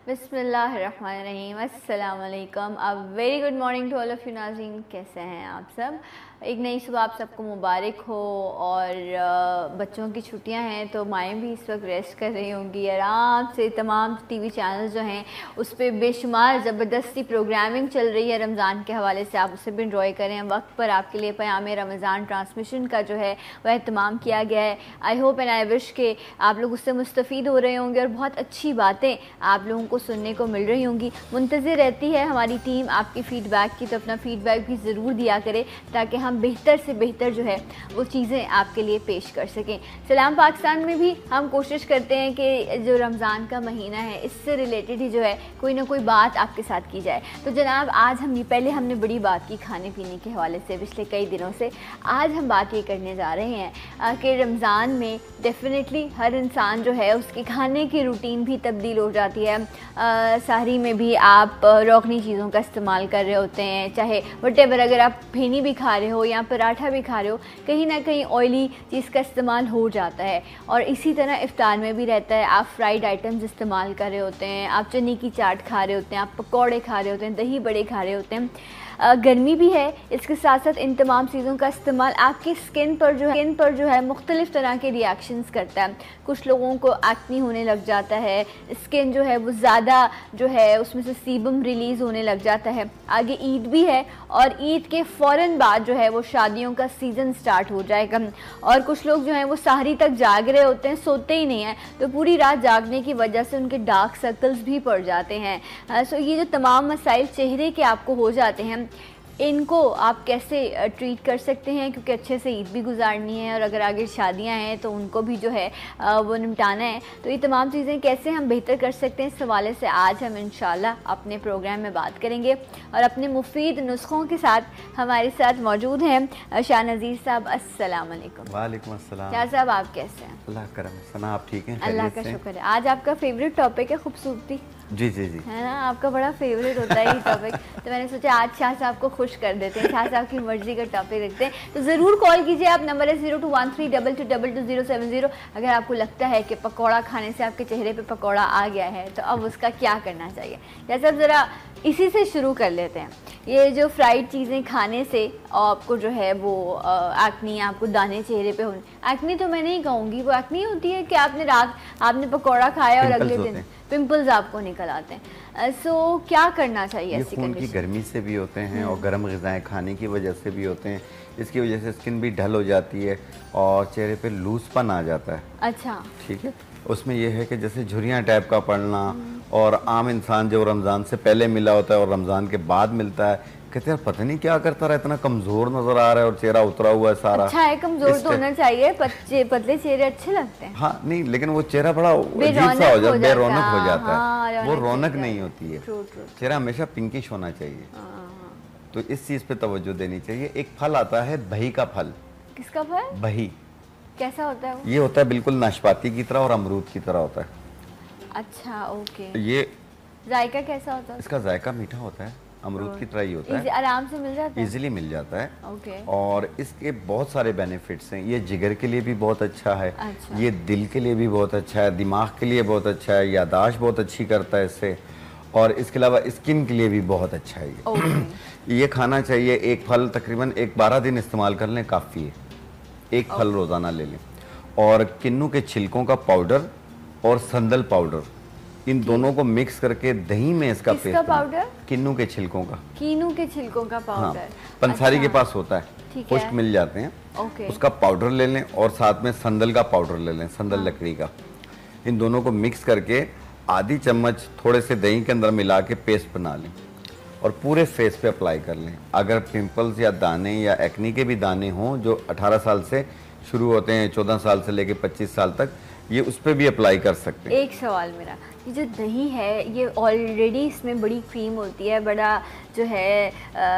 बिस्मिल्लाहिर्रहमानिर्रहीम, अस्सलाम वालेकुम। A very good morning to all of you नाज़रीन। कैसे हैं आप सब? एक नई सुबह आप सबको मुबारक हो। और बच्चों की छुट्टियां हैं तो माएँ भी इस वक्त रेस्ट कर रही होंगी आराम से। तमाम टीवी चैनल्स जो हैं उस पर बेशुमार ज़बरदस्ती प्रोग्रामिंग चल रही है रमज़ान के हवाले से, आप उसे भी इंजॉय करें। वक्त पर आपके लिए पयाम रमज़ान ट्रांसमिशन का जो है वह एहतमाम किया गया है। I hope and I wish के आप लोग उससे मुस्तफ़ीद हो रहे होंगे और बहुत अच्छी बातें आप लोगों को सुनने को मिल रही होंगी। मुंतज़िर रहती है हमारी टीम आपकी फ़ीडबैक की, तो अपना फ़ीडबैक भी ज़रूर दिया करें ताकि हम बेहतर से बेहतर जो है वो चीज़ें आपके लिए पेश कर सकें। सलाम पाकिस्तान में भी हम कोशिश करते हैं कि जो रमज़ान का महीना है इससे रिलेटेड ही जो है कोई ना कोई बात आपके साथ की जाए। तो जनाब आज पहले हमने बड़ी बात की खाने पीने के हवाले से पिछले कई दिनों से। आज हम बात ये करने जा रहे हैं कि रमज़ान में डेफिनेटली हर इंसान जो है उसकी खाने की रूटीन भी तब्दील हो जाती है। सहरी में भी आप रोकनी चीज़ों का इस्तेमाल कर रहे होते हैं, चाहे वटेवर, अगर आप फेनी भी खा रहे हो या पराठा भी खा रहे हो, कहीं ना कहीं ऑयली चीज़ का इस्तेमाल हो जाता है। और इसी तरह इफ्तार में भी रहता है, आप फ्राइड आइटम्स इस्तेमाल कर रहे होते हैं, आप चने की चाट खा रहे होते हैं, आप पकौड़े खा रहे होते हैं, दही बड़े खा रहे होते हैं। गर्मी भी है, इसके साथ साथ इन तमाम चीज़ों का इस्तेमाल आपकी स्किन पर जो है मुख्तलिफ़ तरह के रिएक्शंस करता है। कुछ लोगों को एक्ने होने लग जाता है, स्किन जो है वो ज़्यादा जो है उसमें से सीबम रिलीज़ होने लग जाता है। आगे ईद भी है और ईद के फ़ौरन बाद जो है वो शादियों का सीज़न स्टार्ट हो जाएगा। और कुछ लोग जो हैं वो सहरी तक जाग रहे होते हैं, सोते ही नहीं हैं, तो पूरी रात जागने की वजह से उनके डार्क सर्कल्स भी पड़ जाते हैं। सो ये जो तमाम मसाइल चेहरे के आपको हो जाते हैं, इनको आप कैसे ट्रीट कर सकते हैं, क्योंकि अच्छे से ईद भी गुजारनी है और अगर आगे शादियां हैं तो उनको भी जो है वो निपटाना है। तो ये तमाम चीज़ें कैसे हम बेहतर कर सकते हैं, इस हवाले से आज हम इंशाल्लाह अपने प्रोग्राम में बात करेंगे। और अपने मुफीद नुस्खों के साथ हमारे साथ मौजूद हैं शाह नज़ीर साहब। अस्सलाम वालेकुम। वालेकुम अस्सलाम। शाह साहब आप कैसे हैं? अल्लाह करम। सना आप ठीक हैं? अल्लाह का शुक्र है। आज आपका फेवरेट टॉपिक है खूबसूरती। जी जी जी, है ना, आपका बड़ा फेवरेट होता है ये टॉपिक। तो मैंने सोचा आज शाह साहब को खुश कर देते हैं, शाह साहब की मर्जी का टॉपिक रखते हैं। तो ज़रूर कॉल कीजिए, आप नंबर है 021322222070। अगर आपको लगता है कि पकौड़ा खाने से आपके चेहरे पे पकौड़ा आ गया है तो अब उसका क्या करना चाहिए। जैसे अब ज़रा इसी से शुरू कर लेते हैं। ये जो फ्राइड चीज़ें खाने से आपको जो है वो एक्नी, आपको दाने चेहरे पे होने, एक्नी तो मैं नहीं कहूँगी, वो एक्नी होती है कि आपने पकौड़ा खाया और अगले दिन पिंपल्स आपको निकल आते हैं। सो क्या करना चाहिए ये ऐसी खून की गर्मी से भी होते हैं और गर्म ग़िज़ाएँ खाने की वजह से भी होते हैं। इसकी वजह से स्किन भी ढल हो जाती है और चेहरे पे लूजपन आ जाता है। अच्छा, ठीक है। उसमें यह है कि जैसे झुर्रियाँ टाइप का पड़ना, और आम इंसान जो रमज़ान से पहले मिला होता है और रमज़ान के बाद मिलता है, कहते हैं पता नहीं क्या करता रहा, इतना कमज़ोर नज़र आ रहा है और चेहरा उतरा हुआ है सारा। अच्छा है, कमज़ोर तो होना चाहिए, पतले चेहरे अच्छे लगते हैं। हाँ नहीं, लेकिन वो चेहरा बड़ा अजीब सा हो जाता है, बेरौनक हो जाता है। वो रौनक नहीं होती है। चेहरा हमेशा पिंकिश होना चाहिए। तो इस चीज़ पे तवज्जो देनी चाहिए। एक फल आता है बही का फल। किसका फल? बही। कैसा होता है वो? ये होता है बिल्कुल नाशपाती की तरह और अमरूद की तरह होता है। अच्छा, ओके। ये जायका कैसा होता है? इसका जायका मीठा होता है, अमरूद की तरह ही होता है, आराम से मिल जाता है, इजीली मिल जाता है। ओके। और इसके बहुत सारे बेनिफिट्स हैं। ये जिगर के लिए भी बहुत अच्छा है। अच्छा। ये दिल के लिए भी बहुत अच्छा है, दिमाग के लिए बहुत अच्छा है, यादाश्त बहुत अच्छी करता है इससे, और इसके अलावा स्किन के लिए भी बहुत अच्छा है ये। ये खाना चाहिए। एक फल तकरीबन 12 दिन इस्तेमाल कर लें काफ़ी है। एक फल रोज़ाना ले लें। और किन्नू के छिलकों का पाउडर और संदल पाउडर, इन दोनों को मिक्स करके दही में इसका पेस्ट पाउडर, किन्नू के छिलकों का, कीनू के छिलकों का पाउडर। हाँ, पंसारी अच्छा। के पास होता है, खुश्क मिल जाते हैं। ओके। उसका पाउडर ले लें और साथ में संदल का पाउडर ले लें, संदल लकड़ी का। इन दोनों को मिक्स करके आधी चम्मच थोड़े से दही के अंदर मिला के पेस्ट बना लें और पूरे फेस पे अप्लाई कर लें। अगर पिंपल्स या दाने या एक्नी के भी दाने हों जो 18 साल से शुरू होते हैं, 14 साल से लेके 25 साल तक, ये उस पर भी अप्लाई कर सकते हैं। एक सवाल मेरा, ये जो दही है ये ऑलरेडी इसमें बड़ी क्रीम होती है, बड़ा जो है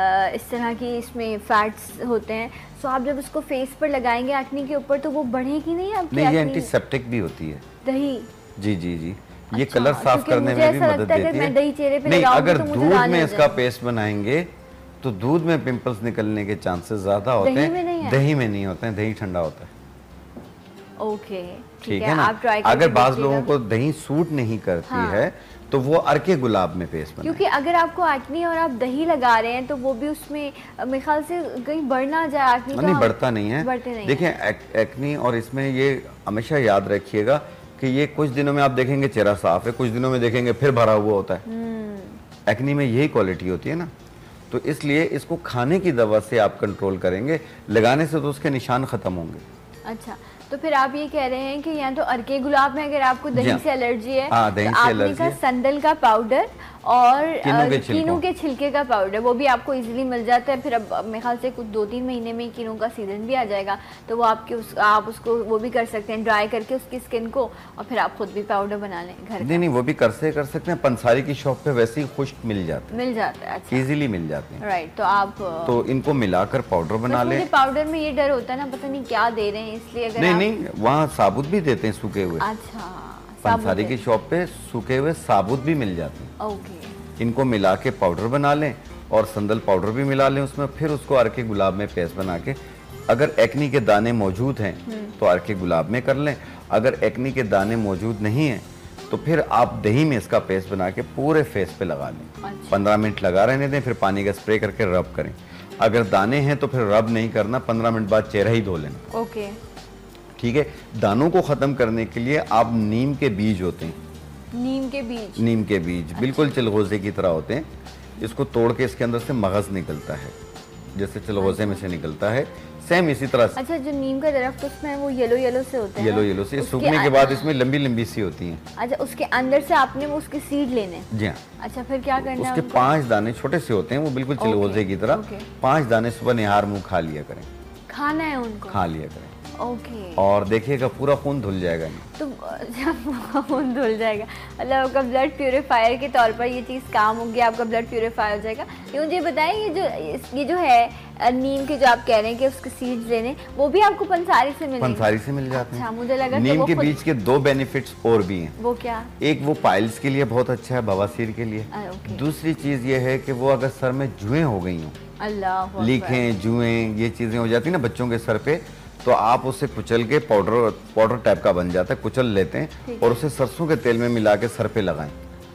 इस तरह की इसमें फैट्स होते हैं, सो आप जब उसको फेस पर लगाएंगे एक्नी के ऊपर तो वो बढ़ेगी नहीं आपकी? नहीं, ये एंटीसेप्टिक भी होती है दही। जी जी जी, ये अच्छा, कलर साफ करने में भी मदद देती है। दही चेहरे पे नहीं, अगर तो दूध में इसका पेस्ट बनाएंगे तो दूध में पिंपल्स निकलने के चांसेस ज्यादा होते हैं, दही में नहीं होते हैं। दही ठंडा होता है। ओके, ठीक है ना। आप ट्राई अगर बाज लोगों को दही सूट नहीं करती हाँ। है तो वो अर्के गुलाब में पेस्ट बनाएं। क्योंकि अगर आपको एक्ने और आप दही लगा रहे हैं तो वो भी उसमें मेरे ख्याल से कहीं बढ़ ना जाए एक्ने। नहीं, बढ़ता नहीं है। बढ़ते नहीं। देखिए एक्ने और इसमें ये हमेशा याद रखिएगा कि ये कुछ दिनों में आप देखेंगे चेहरा साफ है, कुछ दिनों में देखेंगे फिर भरा हुआ होता है। एक्ने में यही क्वालिटी होती है ना, तो इसलिए इसको खाने की दवा से आप कंट्रोल करेंगे, लगाने से तो उसके निशान खत्म होंगे। अच्छा, तो फिर आप ये कह रहे हैं कि यहाँ तो अर्के गुलाब में अगर आपको दही से एलर्जी है दही तो से आपने का संदल का पाउडर और कीनू के छिलके का पाउडर वो भी आपको इजीली मिल जाता है। फिर अब मेरे ख्याल से कुछ 2-3 महीने में कीनू का सीजन भी आ जाएगा तो वो आप उसको वो भी कर सकते हैं, ड्राई करके उसकी स्किन को, और फिर आप खुद भी पाउडर बना लें घर। नहीं, वो भी कर सकते हैं। पंसारी की शॉप पे वैसे ही खुश्क मिल जाता है। अच्छा, इजीली मिल जाते हैं। राइट, तो आप तो इनको मिलाकर पाउडर बना लें। पाउडर में ये डर होता है ना, पता नहीं क्या दे रहे हैं, इसलिए अगर नहीं, वहाँ साबुत भी देते हैं सूखे हुए। अच्छा, पंसारी की शॉप पे सूखे हुए साबुत भी मिल जाते हैं। ओके, इनको मिला के पाउडर बना लें और संदल पाउडर भी मिला लें उसमें, फिर उसको अर्के गुलाब में पेस्ट बना के, अगर एक्नी के दाने मौजूद हैं तो अर्के गुलाब में कर लें, अगर एक्नी के दाने मौजूद नहीं हैं तो फिर आप दही में इसका पेस्ट बना के पूरे फेस पे लगा लें। अच्छा। 15 मिनट लगा रहने दें, फिर पानी का स्प्रे करके रब करें। अगर दाने हैं तो फिर रब नहीं करना, 15 मिनट बाद चेहरा ही धो लेना। ओके, ठीक है। दानों को खत्म करने के लिए आप नीम के बीज होते हैं, नीम के बीज बिल्कुल चिलगोजे की तरह होते हैं, इसको तोड़ के इसके अंदर से मगज निकलता है, जैसे चिलगोजे में से निकलता है, सेम इसी तरह से। अच्छा, जो नीम का दरख्त उसमें वो येलो से होते हैं, येलो से सूखने के बाद इसमें लंबी सी होती हैं। अच्छा, उसके अंदर से आपने वो उसके सीड लेने। जी हाँ। अच्छा, फिर क्या करना है? उसके 5 दाने छोटे से होते हैं, वो बिल्कुल चिलगोजे की तरह। 5 दाने सुबह निहार मुंह खा लिया करें। खाना है उनको? खा लिया करें। ओके। और देखिएगा पूरा खून धुल जाएगा। तो जब खून धुल जाएगा मतलब आपका ब्लड प्यूरिफायर के तौर पर ये चीज़ काम होगी, आपका ब्लड प्यूरिफाई हो जाएगा। ये मुझे बताएं, ये जो है नीम के जो आप कह रहे हैं कि उसके सीड्स लेने, वो भी आपको पंसारी से मिलेंगे? पंसारी से मिल जाते हैं। अच्छा, मुझे लगा नीम के बीज के 2 बेनिफिट्स और भी हैं। वो क्या? एक वो पाइल्स के लिए बहुत अच्छा है, बवासीर के लिए। दूसरी चीज ये है कि वो अगर सर में जुएं हो गई हों, अल्लाह, लीखें, जुएं, ये चीजें हो जाती है ना बच्चों के सर पे, तो आप उसे कुचल के पाउडर टाइप का बन जाता है, कुचल लेते हैं और उसे सरसों के तेल में मिला के सर पे लगाएं।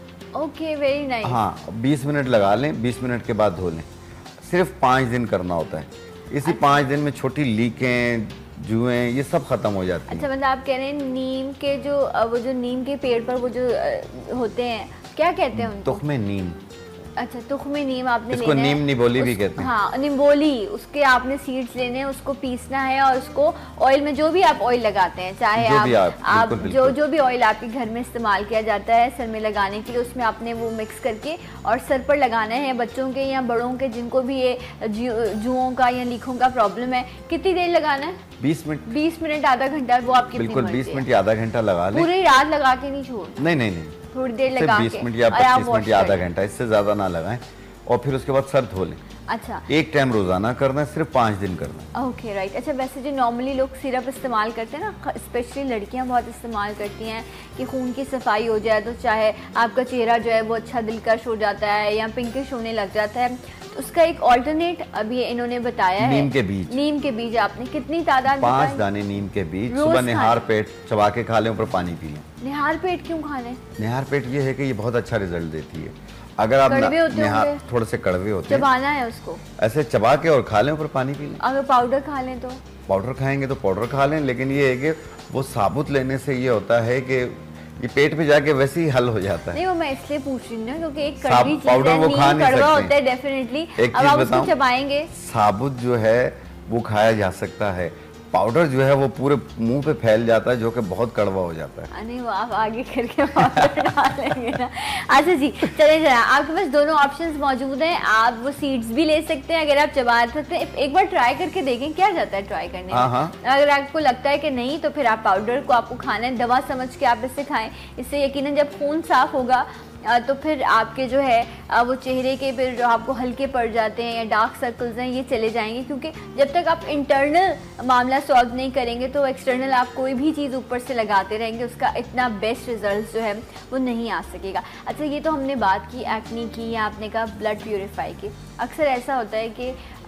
Okay, very nice. हाँ, 20 मिनट लगा लें, 20 मिनट के बाद धो लें। सिर्फ 5 दिन करना होता है। इसी 5 दिन में छोटी लीकें, जुएं, ये सब खत्म हो जाती हैं। अच्छा, मतलब आप कह रहे हैं नीम के वो जो नीम के पेड़ पर वो जो होते हैं, क्या कहते हैं उनको? तुख्मे नीम। अच्छा, तुख्मे नीम आपने इसको नीम निबोली भी कहते हैं। हाँ, निबोली, उसके आपने सीड्स लेने हैं, उसको पीसना है और उसको ऑयल में, जो भी आप ऑयल लगाते हैं, चाहे आप जो भी ऑयल आपके घर में इस्तेमाल किया जाता है सर में लगाने के लिए, उसमें आपने वो मिक्स करके और सर पर लगाना है। बच्चों के या बड़ों के जिनको भी ये जुओं का या लीखों का प्रॉब्लम है, कितनी देर लगाना है? 20 मिनट। 20 मिनट, आधा घंटा, वो आपकी बिल्कुल 20 मिनट या आधा घंटा लगा लें। पूरी रात लगा के नहीं छोड़? नहीं, थोड़ी देर लगा के 20 मिनट या 25 मिनट या आधा घंटा, इससे ज्यादा ना लगाएं। और फिर उसके बाद सर धो लें। अच्छा, एक टाइम रोजाना करना है, सिर्फ 5 दिन करना है। Okay, right. अच्छा, वैसे जो नॉर्मली लोग सिरप इस्तेमाल करते हैं ना, स्पेशली लड़कियां बहुत इस्तेमाल करती हैं कि खून की सफाई हो जाए, तो चाहे आपका चेहरा जो है वो अच्छा दिलकश हो जाता है या पिंकिश होने लग जाता है, तो उसका एक ऑल्टरनेट अभी इन्होंने बताया है। नीम के बीज आपने कितनी तादाद? 5 दाने नीम के बीज सुबह निहार पेट चबा के खा लें, ऊपर पानी पी लें। निहार पेट क्यों खाने? निहार पेट ये है कि ये बहुत अच्छा रिजल्ट देती है। अगर आप निहार थोड़े से कड़वे होते हैं, चबाना है उसको, ऐसे चबा के और खा लें, ऊपर पानी पी लें। अगर पाउडर खा लें तो? पाउडर खाएंगे तो पाउडर खा लें, लेकिन ये है कि वो साबुत लेने से ये होता है कि ये पेट पे जाके वैसे ही हल हो जाता है। नहीं, वो मैं इसलिए पूछ रही हूँ क्योंकि एक कड़वी चीज है, नीम कड़वा होता है डेफिनेटली। अब आप उसको चबाएंगे, साबुत जो है वो खाया जा सकता है, पाउडर जो है वो पूरे मुंह पे फैल जाता है, जो कि बहुत कड़वा हो जाता है। नहीं, वो आप आगे करके पाउडर डालेंगे ना। अच्छा जी, चले जरा, आपके पास दोनों ऑप्शंस मौजूद हैं। आप वो सीड्स भी ले सकते हैं, अगर आप चबा सकते हैं। एक बार ट्राई करके देखें, क्या जाता है ट्राई करने में। अगर आपको लगता है कि नहीं, तो फिर आप पाउडर को आपको खाना है, दवा समझ के आप इसे खाएं। इससे यकीनन जब खून साफ होगा तो फिर आपके जो है वो चेहरे के फिर जो आपको हल्के पड़ जाते हैं या डार्क सर्कल्स हैं, ये चले जाएंगे। क्योंकि जब तक आप इंटरनल मामला सॉल्व नहीं करेंगे तो एक्सटर्नल आप कोई भी चीज़ ऊपर से लगाते रहेंगे, उसका इतना बेस्ट रिजल्ट जो है वो नहीं आ सकेगा। अच्छा, ये तो हमने बात की एक्ने की, या आपने कहा ब्लड प्यूरिफाई की। अक्सर ऐसा होता है कि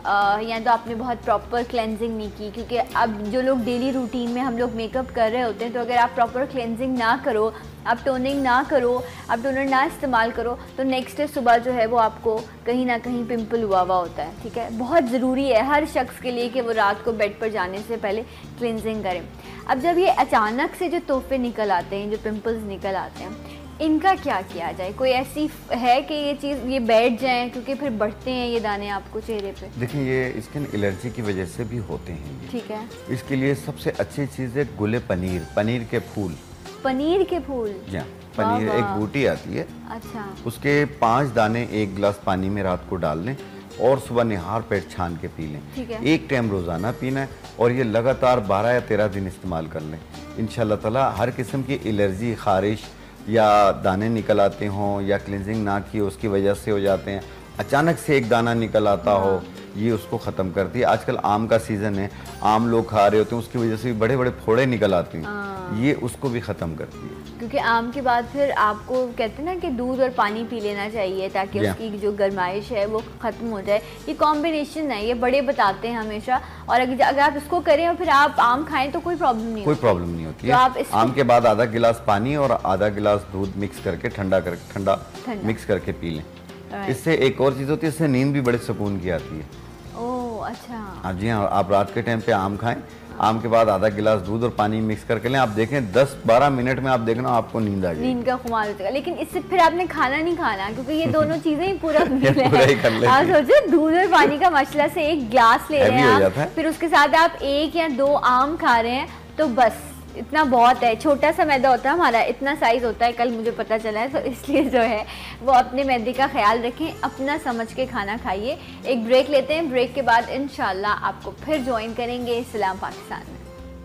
या तो आपने बहुत प्रॉपर क्लेंजिंग नहीं की, क्योंकि अब जो लोग डेली रूटीन में हम लोग मेकअप कर रहे होते हैं, तो अगर आप प्रॉपर क्लेंजिंग ना करो, आप टोनिंग ना करो, आप टोनर ना इस्तेमाल करो, तो नेक्स्ट डे सुबह जो है वो आपको कहीं ना कहीं पिंपल हुआ होता है। ठीक है, बहुत ज़रूरी है हर शख्स के लिए कि वो रात को बेड पर जाने से पहले क्लिनजिंग करें। अब जब ये अचानक से जो तोहफे निकल आते हैं, जो पिंपल्स निकल आते हैं, इनका क्या किया जाए? कोई ऐसी है कि ये चीज़ ये बैठ जाए, क्योंकि फिर बढ़ते हैं ये दाने आपको चेहरे पे? देखिए, ये स्किन एलर्जी की वजह से भी होते हैं। ठीक है, इसके लिए सबसे अच्छी चीज़ है गुले पनीर, पनीर के फूल। पनीर के फूल? जी, पनीर एक बूटी आती है। अच्छा। उसके 5 दाने 1 गिलास पानी में रात को डाल लें और सुबह निहार पेट छान के पी लें। ठीक है। 1 टाइम रोज़ाना पीना है और ये लगातार 12 या 13 दिन इस्तेमाल कर लें। इंशाल्लाह ताला हर किस्म की एलर्जी, खारिश या दाने निकल आते हों या क्लिनजिंग ना की उसकी वजह से हो जाते हैं, अचानक से एक दाना निकल आता हो, ये उसको ख़त्म करती है। आजकल आम का सीज़न है, आम लोग खा रहे होते हैं, उसकी वजह से भी बड़े बड़े फोड़े निकल आते हैं, ये उसको भी ख़त्म करती है। क्योंकि आम के बाद फिर आपको कहते हैं ना कि दूध और पानी पी लेना चाहिए ताकि उसकी जो गर्माइश है वो ख़त्म हो जाए। ये कॉम्बिनेशन है, ये बड़े बताते हैं हमेशा, और अगर आप इसको करें और फिर आप आम खाएं तो कोई प्रॉब्लम नहीं, कोई प्रॉब्लम नहीं होती है। तो आप आम के बाद आधा गिलास पानी और आधा गिलास दूध मिक्स करके ठंडा मिक्स करके पी लें। इससे एक और चीज़ होती है, इससे नींद भी बड़े सुकून की आती है। ओह अच्छा। हाँ जी हाँ, आप रात के टाइम पे आम खाएं, आम के बाद आधा गिलास दूध और पानी मिक्स करके लें, आप देखें 10-12 मिनट में आप देखना आपको नींद आ जाएगी। नींद का खुमार हो जाएगा। लेकिन इससे फिर आपने खाना नहीं खाना, क्योंकि ये दोनों चीजें ही पूरा मिल है। आप सोचो दूध और पानी का मसला से 1 गिलास ले रहे हैं आप, फिर उसके साथ आप 1 या 2 आम खा रहे हैं, तो बस इतना बहुत है। छोटा सा मैदा होता है हमारा, इतना साइज होता है, कल मुझे पता चला है, तो इसलिए जो है वो अपने मैदे का ख्याल रखें, अपना समझ के खाना खाइए। एक ब्रेक लेते हैं, ब्रेक के बाद इंशाल्लाह आपको फिर ज्वाइन करेंगे सलाम पाकिस्तान में।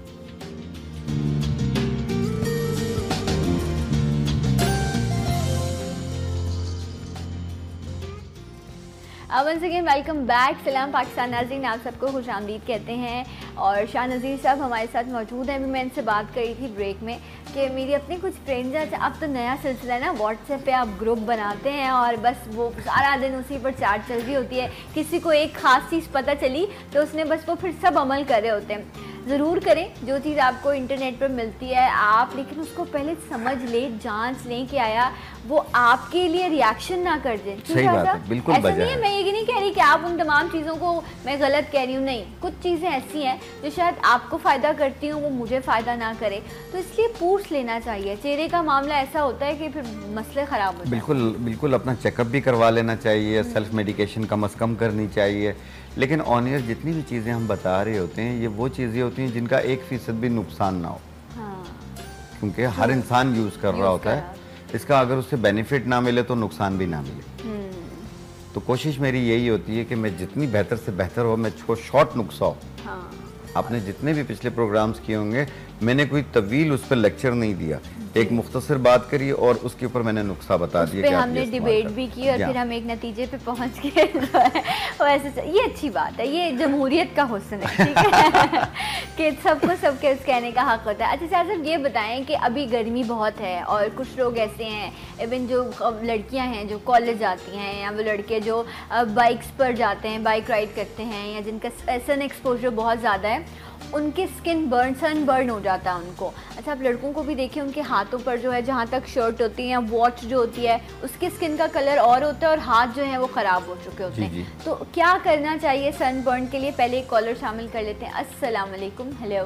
वंस अगेन वेलकम बैक, सलाम पाकिस्तान नाज़रीन, आप सबको खुशामदीद कहते हैं। और शाह नज़ीर साहब हमारे साथ मौजूद हैं। अभी मैं इनसे बात करी थी ब्रेक में कि मेरी अपनी कुछ फ्रेंड्स हैं, अब तो नया सिलसिला है ना, व्हाट्सएप पे आप ग्रुप बनाते हैं और बस वो सारा दिन उसी पर चैट चल रही होती है। किसी को एक ख़ास चीज़ पता चली तो उसने बस वो फिर सब अमल कर रहे होते हैं। ज़रूर करें जो चीज़ आपको इंटरनेट पर मिलती है आप, लेकिन उसको पहले समझ लें, जांच लें कि आया वो आपके लिए रिएक्शन ना कर दे। सही बात है, बिल्कुल ऐसा नहीं है, मैं ये नहीं कह रही कि आप उन तमाम चीज़ों को मैं गलत कह रही हूँ, नहीं, कुछ चीज़ें ऐसी हैं जो शायद आपको फ़ायदा करती हूँ, वो मुझे फ़ायदा ना करे, तो इसलिए पूछ लेना चाहिए। चेहरे का मामला ऐसा होता है कि फिर मसले ख़राब हो जाते हैं। बिल्कुल अपना चेकअप भी करवा लेना चाहिए, सेल्फ मेडिकेशन कम अज़ कम करनी चाहिए। लेकिन ऑन एयर जितनी भी चीज़ें हम बता रहे होते हैं, ये वो चीज़ें होती हैं जिनका 1% भी नुकसान ना हो। हाँ। क्योंकि हर इंसान यूज़ कर रहा होता है, इसका अगर उससे बेनिफिट ना मिले तो नुकसान भी ना मिले। तो कोशिश मेरी यही होती है कि मैं जितनी बेहतर से बेहतर हो, मैं शॉर्ट नुस्खा हो। हाँ। आपने जितने भी पिछले प्रोग्राम्स किए होंगे, मैंने कोई तवील उस पर लेक्चर नहीं दिया, एक मुख्तसर बात करी और उसके ऊपर मैंने नुस्खा बता दिया कि हमने डिबेट भी की और फिर हम एक नतीजे पे पहुंच गए। वो ऐसे ये अच्छी बात है, ये जमहूरियत का हुस्न है, ठीक है कि सबको सबके कहने का हक होता है। अच्छा साहब, ये बताएं कि अभी गर्मी बहुत है और कुछ लोग ऐसे हैं, इवन जो लड़कियां हैं जो कॉलेज जाती हैं, या वो लड़के जो बाइक्स पर जाते हैं, बाइक राइड करते हैं, या जिनका सन एक्सपोजर बहुत ज़्यादा है, उनकी स्किन सन बर्न हो जाता है उनको। अच्छा, आप लड़कों को भी देखिए, उनके हाथों पर जो है, जहाँ तक शर्ट होती है या वॉच जो होती है, उसकी स्किन का कलर और होता है और हाथ जो है वो ख़राब हो चुके होते हैं। तो क्या करना चाहिए सन बर्न के लिए? पहले एक कॉलर शामिल कर लेते हैं। अस्सलाम वालेकुम। हेलो,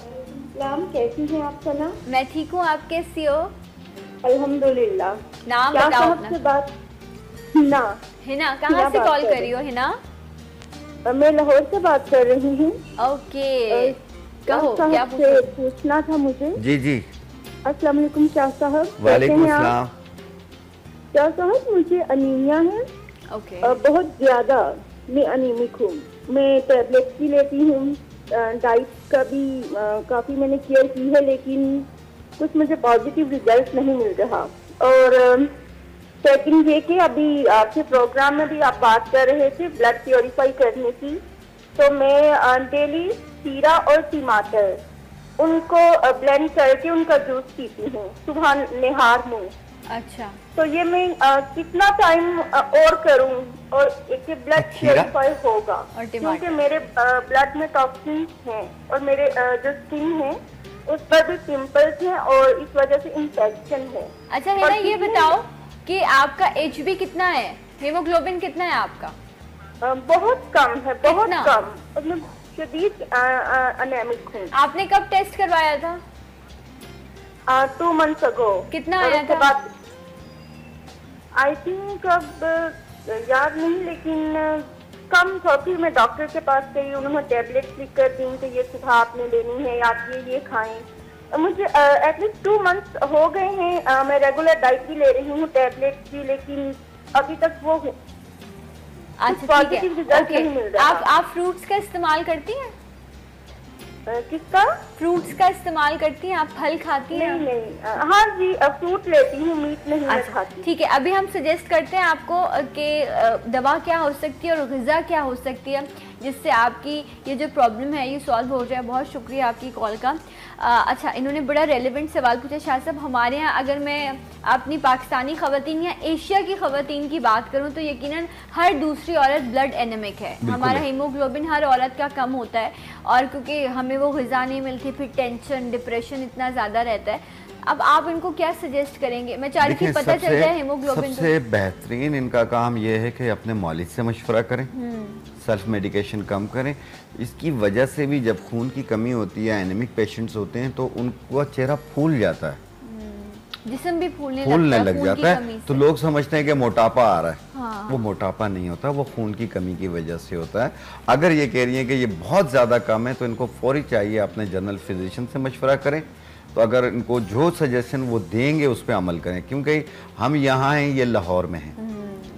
कैसी हैं आप सना? मैं ठीक हूँ, आप कैसी हो? अल्हम्दुलिल्लाह। नाम बताओ अपना। हिना, कहाँ से कॉल कर रही हो हिना? मैं लाहौर से बात कर रही हूँ। ओके, कहो क्या पूछना था मुझे। जी। अस्सलाम वालेकुम शाह साहब। वालेकुम सलाम। शाह साहब, मुझे अनीमिया है। ओके। बहुत ज्यादा मैं अनीमिक हूँ। मैं टैबलेट्स भी लेती हूँ, डाइट का भी काफी मैंने केयर की है, लेकिन कुछ मुझे पॉजिटिव रिजल्ट नहीं मिल रहा। और सेकंड ये कि अभी आपके प्रोग्राम में भी आप बात कर रहे थे ब्लड प्योरीफाई करने की, तो मैं डेली सीरा और टमाटर उनको ब्लेंड करके उनका जूस पीती हूँ सुबह निहार मुँह। अच्छा, तो ये मैं कितना टाइम और करूं और एक ब्लड प्योरीफाई होगा? क्योंकि मेरे ब्लड में टॉक्सिन हैं और मेरे जो स्किन है उस पर भी पिंपल्स हैं और इस वजह से इन्फेक्शन है। अच्छा है ना, ये बताओ कि आपका HB कितना है, हीमोग्लोबिन कितना है आपका? बहुत कम है, बहुत कितना? कम, मतलब शदीद अनेमिक हूँ। आपने कब टेस्ट करवाया था? 2 मंथ्स अगो। कितना आया था? आई थिंक अब याद नहीं, लेकिन कम था। फिर मैं डॉक्टर के पास गई, उन्होंने टेबलेट्स लिख कर दी कि ये सुबह आपने लेनी है, आप ये खाएं। मुझे एटलीस्ट 2 मंथ्स हो गए हैं, मैं रेगुलर डाइट भी ले रही हूँ, टेबलेट्स भी, लेकिन अभी तक वो अच्छा ठीक है, ओके। आप फ्रूट्स का इस्तेमाल करती हैं? किसका? फ्रूट्स का इस्तेमाल करती हैं आप? फल खाती हैं? नहीं, हाँ जी, फ्रूट लेती हूँ, मीट नहीं मैं खाती। ठीक है, अभी हम सजेस्ट करते हैं आपको कि दवा क्या हो सकती है और ग़िज़ा क्या हो सकती है जिससे आपकी ये जो प्रॉब्लम है ये सॉल्व हो जाए। बहुत शुक्रिया आपकी कॉल का। अच्छा, इन्होंने बड़ा रेलेवेंट सवाल पूछा शाह साहब। हमारे यहाँ अगर मैं अपनी पाकिस्तानी ख़वातीन या एशिया की ख़वातीन की बात करूँ तो यकीनन हर दूसरी औरत ब्लड एनेमिक है। हमारा हीमोग्लोबिन हर औरत का कम होता है और क्योंकि हमें वो ग़िज़ा नहीं मिलती, फिर टेंशन डिप्रेशन इतना ज़्यादा रहता है। अब आप इनको क्या सजेस्ट करेंगे? मैं चाह रही थी पता चल जाए हीमोग्लोबिन। सबसे बेहतरीन इनका काम ये है कि अपने मौलिद से मशवरा करें, सेल्फ मेडिकेशन कम करें। इसकी वजह से भी जब खून की कमी होती है, एनीमिक पेशेंट्स होते हैं, तो उनका चेहरा फूल जाता है, जिस्म भी फूलने लग जाता है। तो लोग समझते हैं कि मोटापा आ रहा है। हाँ। वो मोटापा नहीं होता, वो खून की कमी की वजह से होता है। अगर ये कह रही है कि ये बहुत ज़्यादा कम है तो इनको फौरी चाहिए अपने जनरल फिजिशियन से मशवरा करें। तो अगर इनको जो सजेशन वो देंगे उस पर अमल करें, क्योंकि हम यहाँ हैं, ये लाहौर में हैं,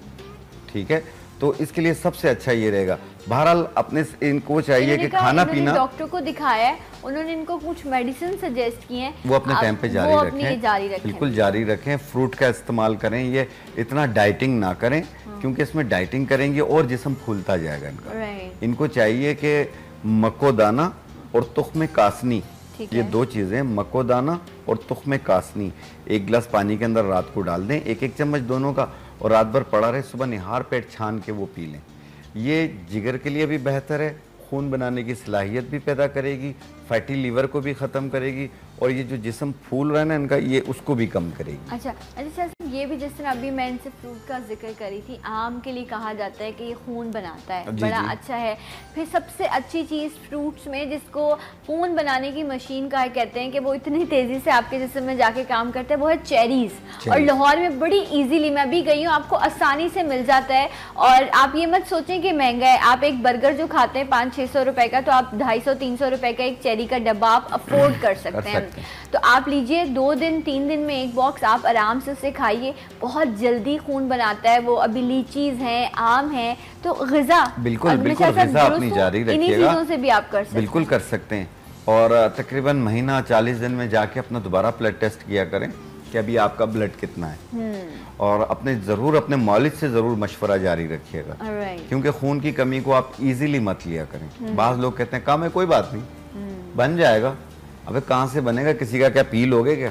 ठीक है। तो इसके लिए सबसे अच्छा ये रहेगा। बहरहाल अपने इनको चाहिए कि खाना पीना, डॉक्टर को दिखाया है, उन्होंने इनको कुछ मेडिसिन सजेस्ट की हैं, वो अपने टाइम पे जारी रखें, बिल्कुल जारी रखें। फ्रूट का इस्तेमाल करें, ये इतना डाइटिंग ना करें, क्योंकि इसमें डाइटिंग करेंगे और जिस्म फूलता जाएगा इनका। इनको चाहिए कि मक्को दाना और तुख्म कासनी, ये 2 चीज़ें, मक्को दाना और तुख्म कासनी, 1 गिलास पानी के अंदर रात को डाल दें, 1-1 चम्मच दोनों का, और रात भर पड़ा रहे, सुबह निहार पेट छान के वो पी लें। ये जिगर के लिए भी बेहतर है, खून बनाने की सलाहियत भी पैदा करेगी, फैटी लीवर को भी ख़त्म करेगी, और ये जो जिस्म फूल रहा है ना इनका, ये उसको भी कम करेगी। अच्छा, ये भी जिस तरह अभी मैं इनसे फ्रूट का जिक्र करी थी, आम के लिए कहा जाता है कि ये खून बनाता है, बड़ा अच्छा है। फिर सबसे अच्छी चीज़ फ्रूट्स में जिसको खून बनाने की मशीन का कहते हैं कि वो इतनी तेज़ी से आपके जिस्म में जाके काम करता है, वो है चेरीज़। और लाहौर में बड़ी ईजीली, मैं भी गई हूँ, आपको आसानी से मिल जाता है। और आप ये मत सोचें कि महंगा है। आप एक बर्गर जो खाते हैं 500-600 रुपए का, तो आप 250-300 रुपए का एक चेरी का डब्बा आप अफोर्ड कर सकते हैं। तो आप लीजिए, 2 दिन 3 दिन में एक बॉक्स आप आराम से उसे खाइए, बहुत जल्दी खून बनाता है वो। अभी लीचीज हैं, आम हैं, तो ग़िज़ा बिल्कुल ग़िज़ा अपनी जारी रखिएगा, इन्हीं चीज़ों से भी आप कर सकते हैं। बिल्कुल कर सकते हैं। और तकरीबन महीना 40 दिन में जाके अपना दोबारा ब्लड टेस्ट किया करें कि अभी आपका ब्लड कितना है, और अपने ज़रूर अपने मौलिद से ज़रूर मशवरा जारी रखिएगा, क्योंकि खून की कमी को आप इजीली मत लिया करें। बाज़ लोग कहते हैं कम है, कोई बात नहीं, बन जाएगा। अबे कहाँ से बनेगा, किसी का क्या पी लोगे क्या?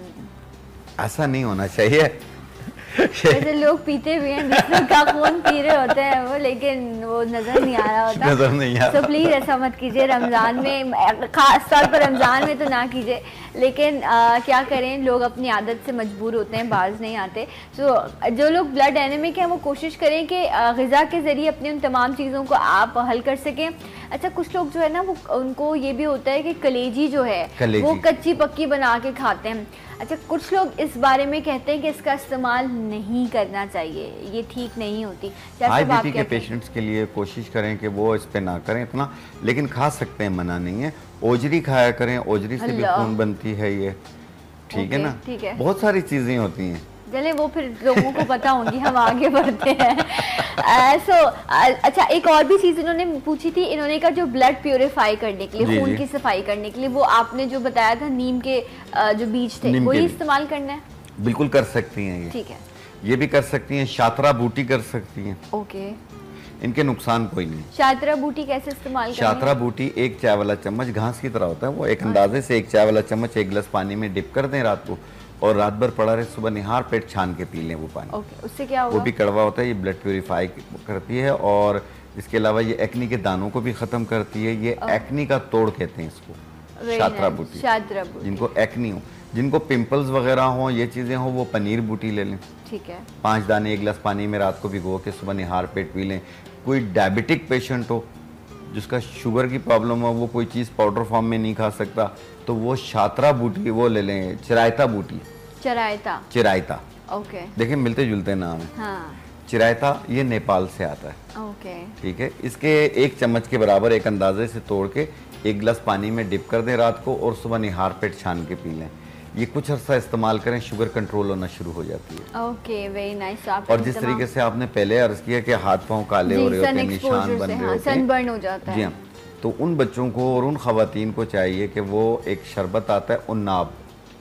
ऐसा नहीं होना चाहिए। वैसे लोग पीते हुए हैं, दूसरों का खून पी रहे होते हैं वो, लेकिन वो नजर नहीं आ रहा होता। नजर नहीं आ रहा। तो प्लीज ऐसा मत कीजिए, रमजान में, खास तौर पर रमजान में तो ना कीजिए। लेकिन क्या करें, लोग अपनी आदत से मजबूर होते हैं, बाज नहीं आते। तो जो लोग ब्लड एनेमिक हैं वो कोशिश करें कि ग़िज़ा के ज़रिए अपनी उन तमाम चीज़ों को आप हल कर सकें। अच्छा, कुछ लोग जो है ना वो, उनको ये भी होता है कि कलेजी जो है वो कच्ची पक्की बना के खाते हैं। अच्छा, कुछ लोग इस बारे में कहते हैं कि इसका इस्तेमाल नहीं करना चाहिए, ये ठीक नहीं होती। हाई बीपी के पेशेंट्स के लिए कोशिश करें कि वो इस पे ना करें इतना, लेकिन खा सकते हैं, मना नहीं है। ओजरी खाया करें, ओजरी से भी खून बनती है ये, ठीक है ना। ठीक है, बहुत सारी चीजें होती हैं। चले वो फिर लोगों को पता होंगी, हम आगे बढ़ते हैं। अच्छा, एक और भी चीज़ इन्होंने पूछी थी, इन्होंने कहा जो ब्लड प्योरीफाई करने के लिए, खून की सफाई करने के लिए, वो आपने जो बताया था नीम के जो बीज थे, वही इस्तेमाल करना है? बिल्कुल कर सकती हैं ये, ठीक है, ये भी कर सकती हैं। शातरा बूटी कर सकती हैं। ओके, इनके नुकसान कोई नहीं। शातरा बूटी कैसे इस्तेमाल करनी है? शातरा बूटी 1 चाय वाला चम्मच, घास की तरह होता है वो, एक अंदाजे से 1 चाय वाला चम्मच 1 गिलास पानी में डिप कर दें रात को, और रात भर पड़ा रहे, सुबह निहार पेट छान के पी लें वो पानी। ओके, उससे क्या होगा? वो भी कड़वा होता है, ये ब्लड प्योरीफाई करती है और इसके अलावा ये एक्नी के दानों को भी ख़त्म करती है। ये एक्नी का तोड़ कहते हैं इसको, शात्रा बूटी। जिनको एक्नी हो, जिनको पिंपल्स वगैरह हो, ये चीज़ें हो, वो पनीर बूटी ले लें। ठीक है। 5 दाने 1 गिलास पानी में रात को भिगो के सुबह निहार पेट पी लें। कोई डायबिटिक पेशेंट हो जिसका शुगर की प्रॉब्लम हो, वो कोई चीज़ पाउडर फॉर्म में नहीं खा सकता, तो वो शात्रा बूटी वो ले लें, चिरायता बूटी। चिरायता ओके। देखिए मिलते जुलते नाम है। हाँ। चिरायता ये नेपाल से आता है। ओके। ठीक है, इसके 1 चम्मच के बराबर एक अंदाजे से तोड़ के 1 गिलास पानी में डिप कर दें रात को और सुबह निहार पेट छान के पी लें। ये कुछ अर्सा इस्तेमाल करें, शुगर कंट्रोल होना शुरू हो जाती है। Okay, very nice. और जिस तरीके से आपने पहले अर्ज किया कि हाथ पांव काले हो रहे होते हैं, निशान बन रहे होते हैं, सनबर्न हो जाता है। जी हाँ, तो उन बच्चों को और उन खवातीन को चाहिए कि वो एक शरबत आता है उन्नाब,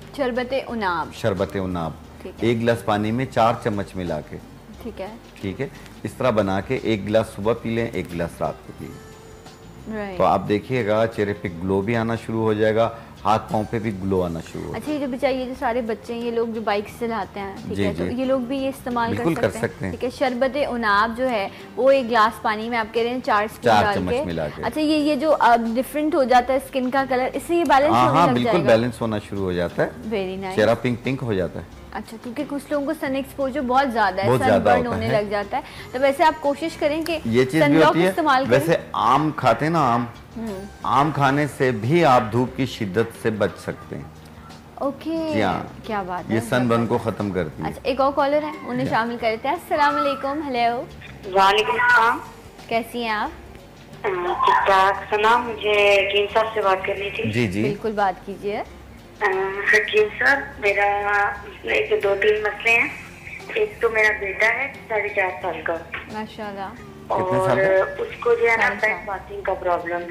शरबत उन्नाब 1 गिलास पानी में 4 चम्मच मिला के, ठीक है, इस तरह बना के 1 गिलास सुबह पी लें, 1 गिलास रात को पी लें। तो आप देखिएगा चेहरे पे ग्लो भी आना शुरू हो जाएगा, हाथ पाँव पे भी ग्लो आना शुरू हो। अच्छा, ये जो बेचारे ये जो सारे बच्चे हैं, ये लोग जो बाइक चलाते हैं, ठीक है, तो ये लोग भी ये इस्तेमाल कर सकते हैं। ठीक है, शरबत उनाब जो है वो 1 गिलास पानी में आप कह रहे हैं 4 चम्मच मिला के। अच्छा, ये जो डिफरेंट हो जाता है स्किन का कलर, इससे ये बैलेंस होने लग जाएगा? बिल्कुल बैलेंस होना शुरू हो जाता है। Very nice. चेहरा पिंक हो जाता है। अच्छा, क्योंकि कुछ लोगों को सन एक्सपोजर बहुत ज्यादा है, सनबर्न होने लग जाता है, तो वैसे आप कोशिश करें कि ये चीज भी होती है। वैसे आम खाते हैं ना, आम खाने से भी आप धूप की शिद्दत से बच सकते हैं। ओके, क्या बात है, ये सनबर्न को खत्म करती है। अच्छा, एक और कॉलर है, उन्हें शामिल करते हैं। अस्सलाम वालेकुम। हेलो। वालेकुम सलाम। कैसी हैं आप? ठीक ठाक। सना, मुझे हकीम साहब से बात करनी थी। जी जी, बिल्कुल बात कीजिए। हकीम साहब, मेरा एक 2-3 मसले हैं। एक तो मेरा बेटा है 4.5 साल का, माशाल्लाह, और उसको जो है ना बैक पासिंग का प्रॉब्लम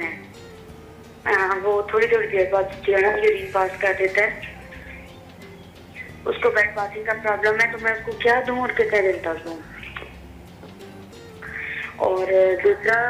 है। वो थोड़ी देर बाद जो है ना यूरिन पास कर देता है। उसको बैक पासिंग का प्रॉब्लम है, तो मैं उसको क्या दूं और कितना देता दूं? और दूसरा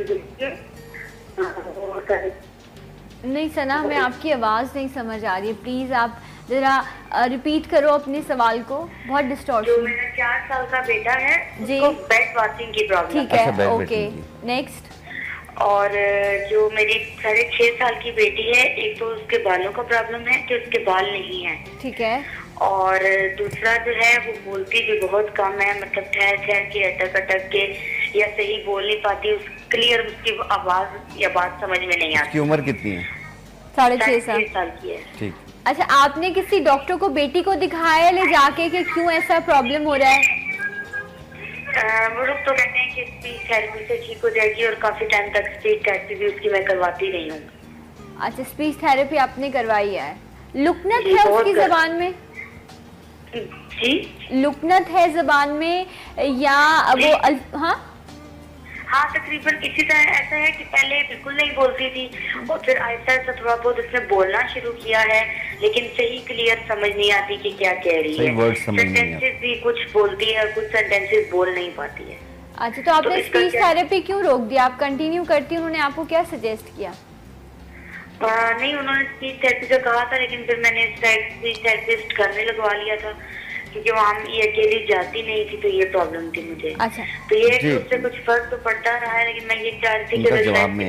नहीं सना, मैं आपकी आवाज़ नहीं समझ आ रही है, प्लीज़ आप जरा रिपीट करो अपने सवाल को, बहुत डिस्टॉर्शन। जो मेरा 4 साल का बेटा है उसको बैक पासिंग की प्रॉब्लम। ठीक है, ओके, नेक्स्ट। और जो मेरी 6.5 साल की बेटी है, एक तो उसके बालों का प्रॉब्लम है कि उसके बाल नहीं है। ठीक है। और दूसरा जो है वो बोलती भी बहुत कम है, मतलब ठहर के, अटक के, या सही बोल नहीं पाती, क्लियर उसकी आवाज या बात समझ में नहीं आती। उसकी उम्र कितनी है? 6.5 साल की है। ठीक। अच्छा, आपने किसी डॉक्टर को बेटी को दिखाया ले जाके कि क्यों ऐसा प्रॉब्लम हो रहा है? वो लोग तो कहते हैं कि स्पीच थेरेपी से ठीक हो जाएगी, और काफी टाइम तक स्पीच थेरेपी भी उसकी मैं करवाती रही हूँ। अच्छा, स्पीच थेरेपी आपने करवाई है। लुकनत है उसकी जबान में? जी, लुकनत है जबान में या वो हाँ, तकरीबन इसी तरह। ऐसा है कि पहले बिल्कुल नहीं बोलती थी, और फिर आहिस्ता आहिस्ता थोड़ा बहुत उसने बोलना शुरू किया है, लेकिन सही क्लियर समझ नहीं आती कि क्या कह रही है। सेंटेंसेस भी कुछ बोलती है और कुछ सेंटेंसेस बोल नहीं पाती है। अच्छा, तो आपने स्पीच थेरेपी क्यों रोक दिया? आप कंटिन्यू करती, उन्होंने आपको क्या सजेस्ट किया? नहीं, उन्होंने स्पीच थेरेपी तो कहा था, लेकिन फिर मैंने स्पीच थेरेपिस्ट घर में लगवा लिया था, क्योंकि वहाँ ये अकेली जाती नहीं थी, तो ये प्रॉब्लम थी मुझे। अच्छा, तो ये कि उससे कुछ फर्क तो पड़ता रहा है, लेकिन मैं ये चाह रही थी कि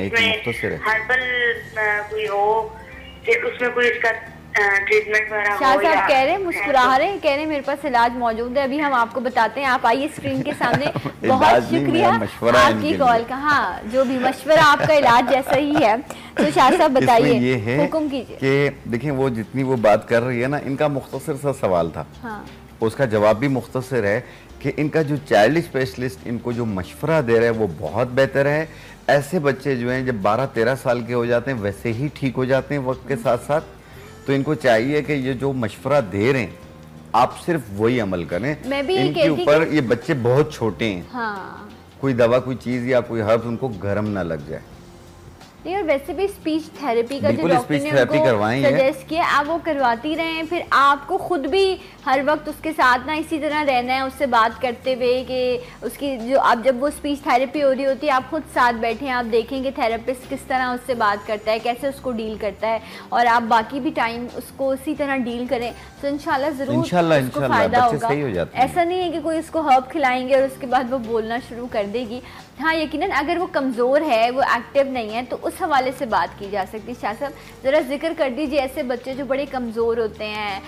हर्बल कोई हो, फिर उसमें कोई इसका ट्रीटमेंट वगैरह हो। शाह साहब कह रहे हैं, मुस्कुरा रहे हैं, कह रहे हैं मेरे पास इलाज मौजूद है, अभी हम आपको बताते हैं, आप आइए स्क्रीन के सामने। बहुत शुक्रिया आपकी कॉल का। हाँ, जो भी मशवरा आपका इलाज जैसा ही है। तो शाह साहब बताइए, हुक्म कीजिए। कि देखिए, वो जितनी वो बात कर रही है ना, इनका मुख्तसर सा सवाल था। हाँ। उसका जवाब भी मुख्तसर है कि इनका जो चाइल्ड स्पेशलिस्ट इनको जो मशवरा दे रहा है वो बहुत बेहतर है। ऐसे बच्चे जो हैं जब 12-13 साल के हो जाते हैं वैसे ही ठीक हो जाते हैं वक्त के साथ साथ। तो इनको चाहिए कि ये जो मशवरा दे रहे हैं आप सिर्फ वही अमल करें। मैं भी इनके ऊपर, ये बच्चे बहुत छोटे हैं। हाँ। कोई दवा, कोई चीज़ या कोई हर्ब उनको गर्म ना लग जाए। नहीं, और वैसे भी स्पीच थेरेपी का जो बिल्कुल डॉक्टर स्पीच ने थेरेपी उनको करवाएंगे। सजेस्ट किया आप वो करवाती रहें, फिर आपको खुद भी हर वक्त उसके साथ ना इसी तरह रहना है, उससे बात करते हुए कि उसकी जो आप जब वो स्पीच थेरेपी हो रही होती है आप खुद साथ बैठें, आप देखें कि थेरेपिस्ट किस तरह उससे बात करता है, कैसे उसको डील करता है, और आप बाकी भी टाइम उसको उसी तरह डील करें तो इंशाल्लाह ज़रूर उसको फ़ायदा होगा। ऐसा नहीं है कि कोई उसको हर्ब खिलाएंगे और उसके बाद वो बोलना शुरू कर देगी। हाँ यकीनन अगर वो कमज़ोर है, वो एक्टिव नहीं है, तो उस हवाले से बात की जा सकती है। शाह साहब ज़रा जिक्र कर दीजिए ऐसे बच्चे जो बड़े कमज़ोर होते हैं,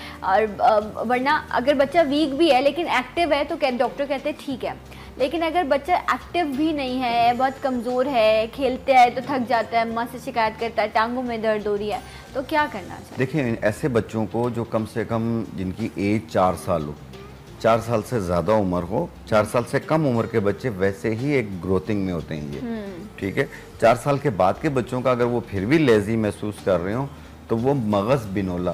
और वरना अगर बच्चा वीक भी है लेकिन एक्टिव है तो डॉक्टर कहते हैं ठीक है, लेकिन अगर बच्चा एक्टिव भी नहीं है, बहुत कमज़ोर है, खेलते है तो थक जाता है, अम्मा से शिकायत करता है टांगों में दर्द हो रही है, तो क्या करना चाहिए? देखिए ऐसे बच्चों को जो कम से कम जिनकी एज 4 साल हो, 4 साल से ज़्यादा उम्र हो, 4 साल से कम उम्र के बच्चे वैसे ही एक ग्रोथिंग में होते हैं ये, ठीक है। 4 साल के बाद के बच्चों का अगर वो फिर भी लेजी महसूस कर रहे हो तो वो मगज़ बिनोला,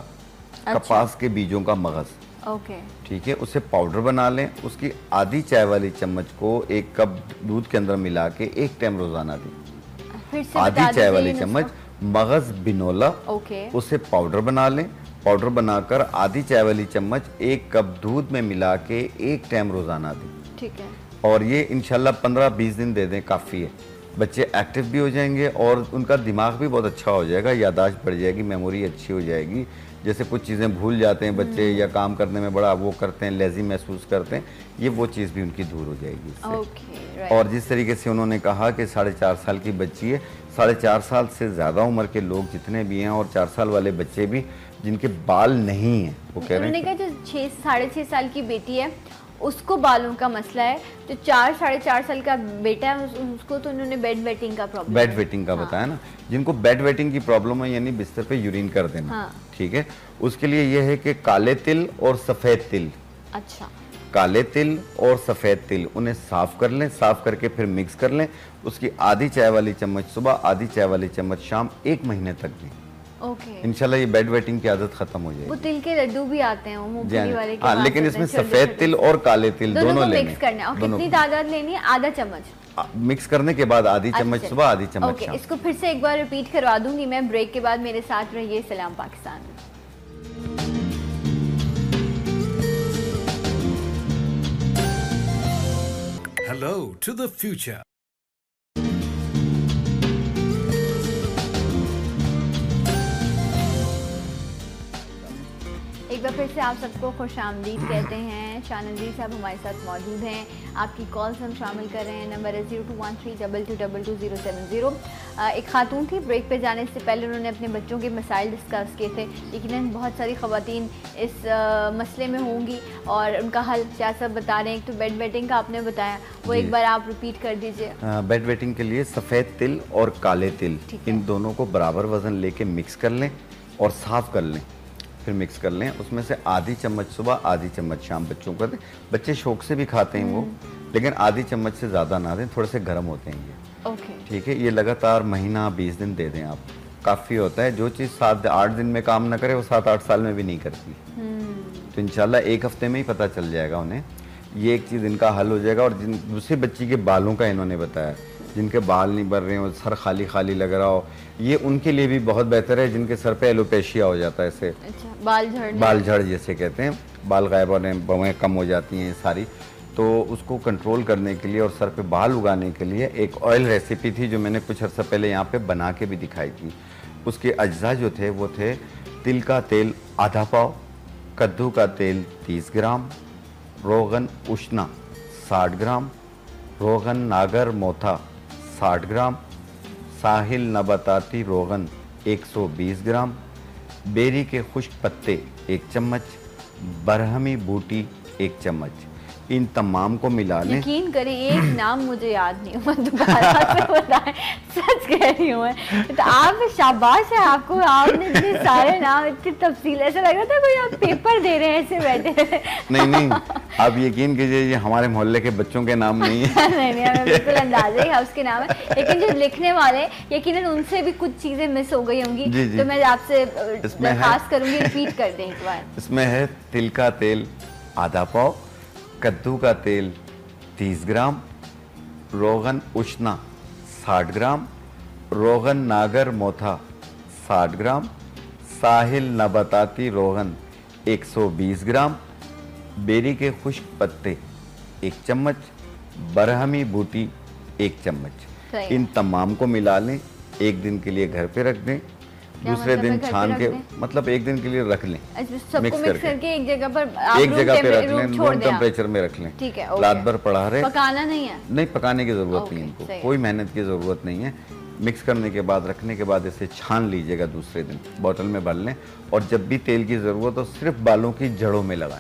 कपास के बीजों का मगज़, ओके, ठीक है, उसे पाउडर बना लें, उसकी आधी चाय वाली चम्मच को 1 कप दूध के अंदर मिला के 1 टाइम रोज़ाना दें। आधी चाय वाली चम्मच मगज़ बिनोला, उसे पाउडर बना लें, पाउडर बनाकर आधी चाय वाली चम्मच 1 कप दूध में मिला के 1 टाइम रोज़ाना दें, ठीक है। और ये इंशाल्लाह 15-20 दिन दे दें, काफ़ी है। बच्चे एक्टिव भी हो जाएंगे और उनका दिमाग भी बहुत अच्छा हो जाएगा, यादाश्त बढ़ जाएगी, मेमोरी अच्छी हो जाएगी। जैसे कुछ चीज़ें भूल जाते हैं बच्चे या काम करने में बड़ा वो करते हैं, लेजी महसूस करते हैं, ये वो चीज़ भी उनकी दूर हो जाएगी इससे। और जिस तरीके से उन्होंने कहा कि 4.5 साल की बच्ची है, 4.5 साल से ज़्यादा उम्र के लोग जितने भी हैं और 4 साल वाले बच्चे भी जिनके बाल नहीं हैं, वो कह रहे हैं जो 6-6.5 साल की बेटी है उसको बालों का मसला है, जो 4-4.5 साल का बेटा है उसको तो उन्होंने बेड वेटिंग का प्रॉब्लम, बेड वेटिंग का बताया ना, जिनको बेड वेटिंग की प्रॉब्लम है यानी बिस्तर पे यूरिन कर देना, ठीक है, उसके लिए ये है कि काले तिल और सफ़ेद तिल, अच्छा, काले तिल और सफ़ेद तिल उन्हें साफ़ कर लें, साफ़ करके फिर मिक्स कर लें, उसकी आधी चाय वाली चम्मच सुबह, आधी चाय वाली चम्मच शाम, 1 महीने तक दें। इंशाल्लाह ये बेड वेटिंग की आदत खत्म हो जाएगी। वो तिल के लड्डू भी आते हैं, वो मूंगफली वाले के, लेकिन इसमें सफ़ेद तिल और काले तिल दोनों लेने, मिक्स करना है। और कितनी तादाद लेनी है? आधा चम्मच मिक्स करने के बाद आधी चम्मच सुबह, आधी चम्मच शाम। इसको फिर से एक बार रिपीट करवा दूंगी मैं ब्रेक के बाद, मेरे साथ रहिए सलाम पाकिस्तान में। Hello to the future. एक बार फिर से आप सबको खुश आमदीद कहते हैं। शाह नज़ीर साहब हमारे साथ मौजूद हैं, आपकी कॉल्स हम शामिल कर रहे हैं। नंबर है 0213222270। एक खातून थी, ब्रेक पे जाने से पहले उन्होंने अपने बच्चों के मसाइल डिस्कस किए थे, लेकिन बहुत सारी ख़वातीन इस मसले में होंगी और उनका हल क्या सब बता रहे हैं। एक तो बेड वेटिंग का आपने बताया, वो एक बार आप रिपीट कर दीजिए। बेड वेटिंग के लिए सफ़ेद तिल और काले तिल इन दोनों को बराबर वज़न लेके मिक्स कर लें और साफ़ कर लें, फिर मिक्स कर लें। उसमें से आधी चम्मच सुबह, आधी चम्मच शाम बच्चों को दें। बच्चे शौक से भी खाते हैं वो, लेकिन आधी चम्मच से ज़्यादा ना दें, थोड़े से गर्म होते हैं ये, ठीक है। ये लगातार महीना 20 दिन दे दें आप, काफ़ी होता है। जो चीज़ 7-8 दिन में काम ना करे वो 7-8 साल में भी नहीं करती, तो इंशाल्लाह 1 हफ्ते में ही पता चल जाएगा उन्हें। ये एक चीज़ इनका हल हो जाएगा। और जिन दूसरी बच्ची के बालों का इन्होंने बताया, जिनके बाल नहीं बढ़ रहे हो, सर खाली खाली लग रहा हो, ये उनके लिए भी बहुत बेहतर है। जिनके सर पे एलोपेशिया हो जाता है, ऐसे बाल झड़ जैसे कहते हैं, बाल गायब होने, बवें कम हो जाती हैं सारी, तो उसको कंट्रोल करने के लिए और सर पे बाल उगाने के लिए एक ऑयल रेसिपी थी जो मैंने कुछ अर्सा पहले यहाँ पे बना के भी दिखाई थी। उसके अज्जा जो थे वो थे तिल का तेल आधा पाव, कद्दू का तेल 30 ग्राम, रोगन उष्णा 60 ग्राम, रोगन नागर मोथा 60 ग्राम, साहिल नबाताती रोगन 120 ग्राम, बेरी के खुश्क पत्ते 1 चम्मच, बरहमी बूटी 1 चम्मच। इन तमाम को मिला लें। यकीन करें एक नाम मुझे याद नहीं हुआ, दोबारा से बताएं, सच कह रही हूँ मैं। तो आप शाबाश है आपको, आपने इतने सारे नाम, इतनी तफसील, ऐसा लग रहा था कोई आप पेपर दे रहे हैं ऐसे बैठे। नहीं आप यकीन कीजिए ये हमारे मोहल्ले के बच्चों के नाम नहीं है। नहीं हमें बिल्कुल अंदाजा ही है उसके नाम है, लेकिन जो लिखने वाले यकीनन उनसे भी कुछ चीजें मिस हो गई होंगी, तो मैं आपसे दरखास्त करूंगी रिपीट कर दें एक बार। इसमें है तिल का तेल आधा पाव, कद्दू का तेल 30 ग्राम, रोगन उष्णा 60 ग्राम, रोगन नागर मोथा 60 ग्राम, साहिल नबाताती रोगन 120 ग्राम, बेरी के खुश्क पत्ते 1 चम्मच, बरहमी बूटी 1 चम्मच। इन तमाम को मिला लें, एक दिन के लिए घर पे रख दें, दूसरे दिन छान के, मतलब एक दिन के लिए रख लें, मिक्स करके एक जगह पर पे रख लें, रूम टेम्परेचर में रख लें। ठीक है, रात भर पड़ा रहे। पकाना नहीं है? नहीं, पकाने की जरूरत नहीं, इनको कोई मेहनत की जरूरत नहीं है। मिक्स करने के बाद, रखने के बाद इसे छान लीजिएगा, दूसरे दिन बोतल में भर लें, और जब भी तेल की जरूरत हो सिर्फ बालों की जड़ों में लगाएं।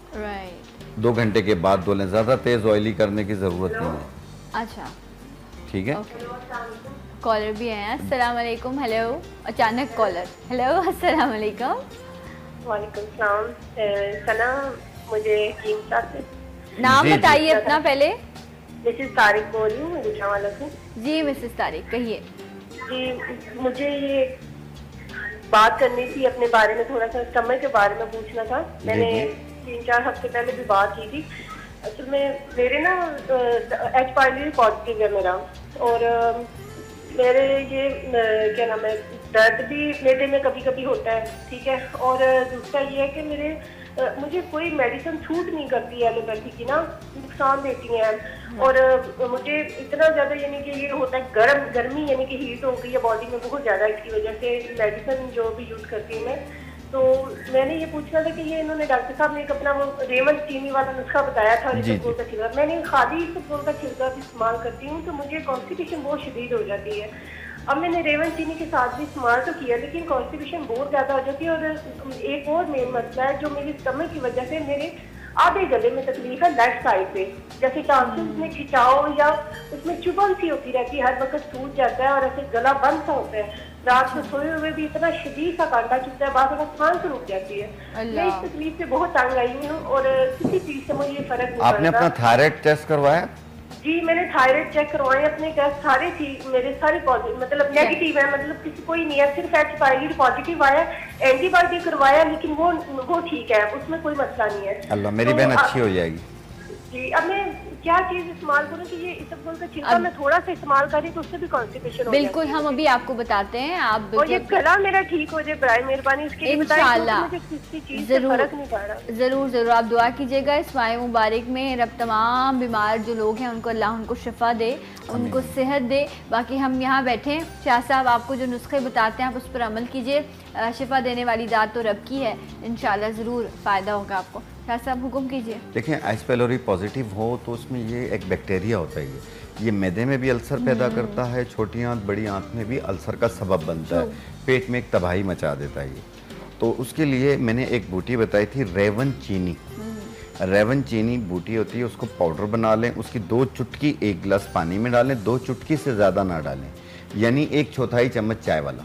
2 घंटे के बाद धो लें, ज्यादा तेज ऑयली करने की जरूरत नहीं है। अच्छा, ठीक है। कॉलर भी हैं। अस्सलाम वालेकुम। हेलो, अचानक कॉलर। हेलो, अस्सलाम वालेकुम। वालेकुम सलाम। सना, मुझे नाम बताइए अपना पहले। मिसेस तारिक बोल रही हूँ गुजरावाला से। जी मिसेस तारिक, कहिए। जी, मुझे ये बात करनी थी अपने बारे में, थोड़ा सा स्टमक के बारे में पूछना था। मैंने 3-4 हफ्ते पहले भी बात की थी। असल में मेरे ना H पाइलरी पॉजिटिव है मेरा, और मेरे ये क्या नाम है, दर्द भी पेट में कभी कभी होता है, ठीक है। और दूसरा ये है कि मुझे कोई मेडिसिन सूट नहीं करती है, एलोपैथी की ना नुकसान देती हैं। और मुझे इतना ज़्यादा यानी कि ये होता है गर्मी यानी कि हीट हो गई है बॉडी में बहुत ज़्यादा, इसकी वजह से मेडिसिन जो भी यूज़ करती हूँ मैं। तो मैंने ये पूछना था कि ये इन्होंने डॉक्टर साहब ने एक अपना वो रेमन चीनी वाला नुस्खा बताया था, इसबगोल का छिलका। मैंने खाली इसबगोल का छिलका भी इस्तेमाल करती हूँ तो मुझे कॉन्स्टिपेशन बहुत शदीद हो जाती है। अब मैंने रेवन चीनी के साथ भी इस्तेमाल तो किया, लेकिन कॉन्स्टिपेशन बहुत ज़्यादा हो जाती है। और एक और मेन मसला है जो मेरी स्टमक की वजह से मेरे आधे गले में तकलीफ है, लेफ्ट साइड पे, जैसे टॉन्सिल्स में खिंचाव या उसमें चुभन सी होती रहती है, हर वक्त सूज जाता है और ऐसे गला बंद सा होता है। रात में सोए हुए भी इतना शदीद सा कांटा चुभता है, बात सांस से रुक जाती है। मैं इस तकलीफ से बहुत तंग आई हूँ और किसी चीज से मुझे फर्क नहीं पड़ता। आपने अपना थायराइड टेस्ट करवाया? जी, मैंने थायराइड चेक करवाए, अपने टेस्ट सारे थी, मेरे सारे पॉजिटिव मतलब नेगेटिव है, मतलब किसी कोई नहीं है, सिर्फ H पाइलरी पॉजिटिव आया। एंटीबायोटिक करवाया लेकिन वो ठीक है, उसमें कोई मसला नहीं है। अल्लाह, मेरी बहन अच्छी हो जाएगी। जी, अब मैं क्या चीज इस्तेमाल करूँ कि ये इसबगोल का छिलका मैं थोड़ा सा इस्तेमाल करी तो उससे भी कॉन्स्टिपेशन हो जाए? बिल्कुल, हम अभी आपको बताते हैं। आप और ये गला मेरा ठीक हो जाए, बराए मेहरबानी इसके लिए इंशाल्लाह। मुझे किसी चीज से फर्क नहीं पड़ रहा। जरूर आप दुआ कीजिएगा इस माह मुबारक में। रब तमाम बीमार जो लोग हैं उनको अल्लाह उनको शिफा दे, उनको सेहत दे। बाकी हम यहाँ बैठे हैं, शाह साहब आपको जो नुस्खे बताते हैं आप उस पर अमल कीजिए। शिफा देने वाली दात तो रब की है, इंशाल्लाह ज़रूर फ़ायदा होगा आपको। शाह साहब हुक्म कीजिए। देखिए, H पाइलरी पॉजिटिव हो तो उसमें ये एक बैक्टीरिया होता है, ये मैदे में भी अल्सर पैदा करता है, छोटी आंत बड़ी आंत में भी अल्सर का सबब बनता है, पेट में एक तबाही मचा देता है ये। तो उसके लिए मैंने एक बूटी बताई थी, रेवन चीनी। रेवन चीनी बूटी होती है, उसको पाउडर बना लें, उसकी 2 चुटकी 1 गिलास पानी में डालें, 2 चुटकी से ज़्यादा ना डालें, यानी 1/4 चम्मच चाय वाला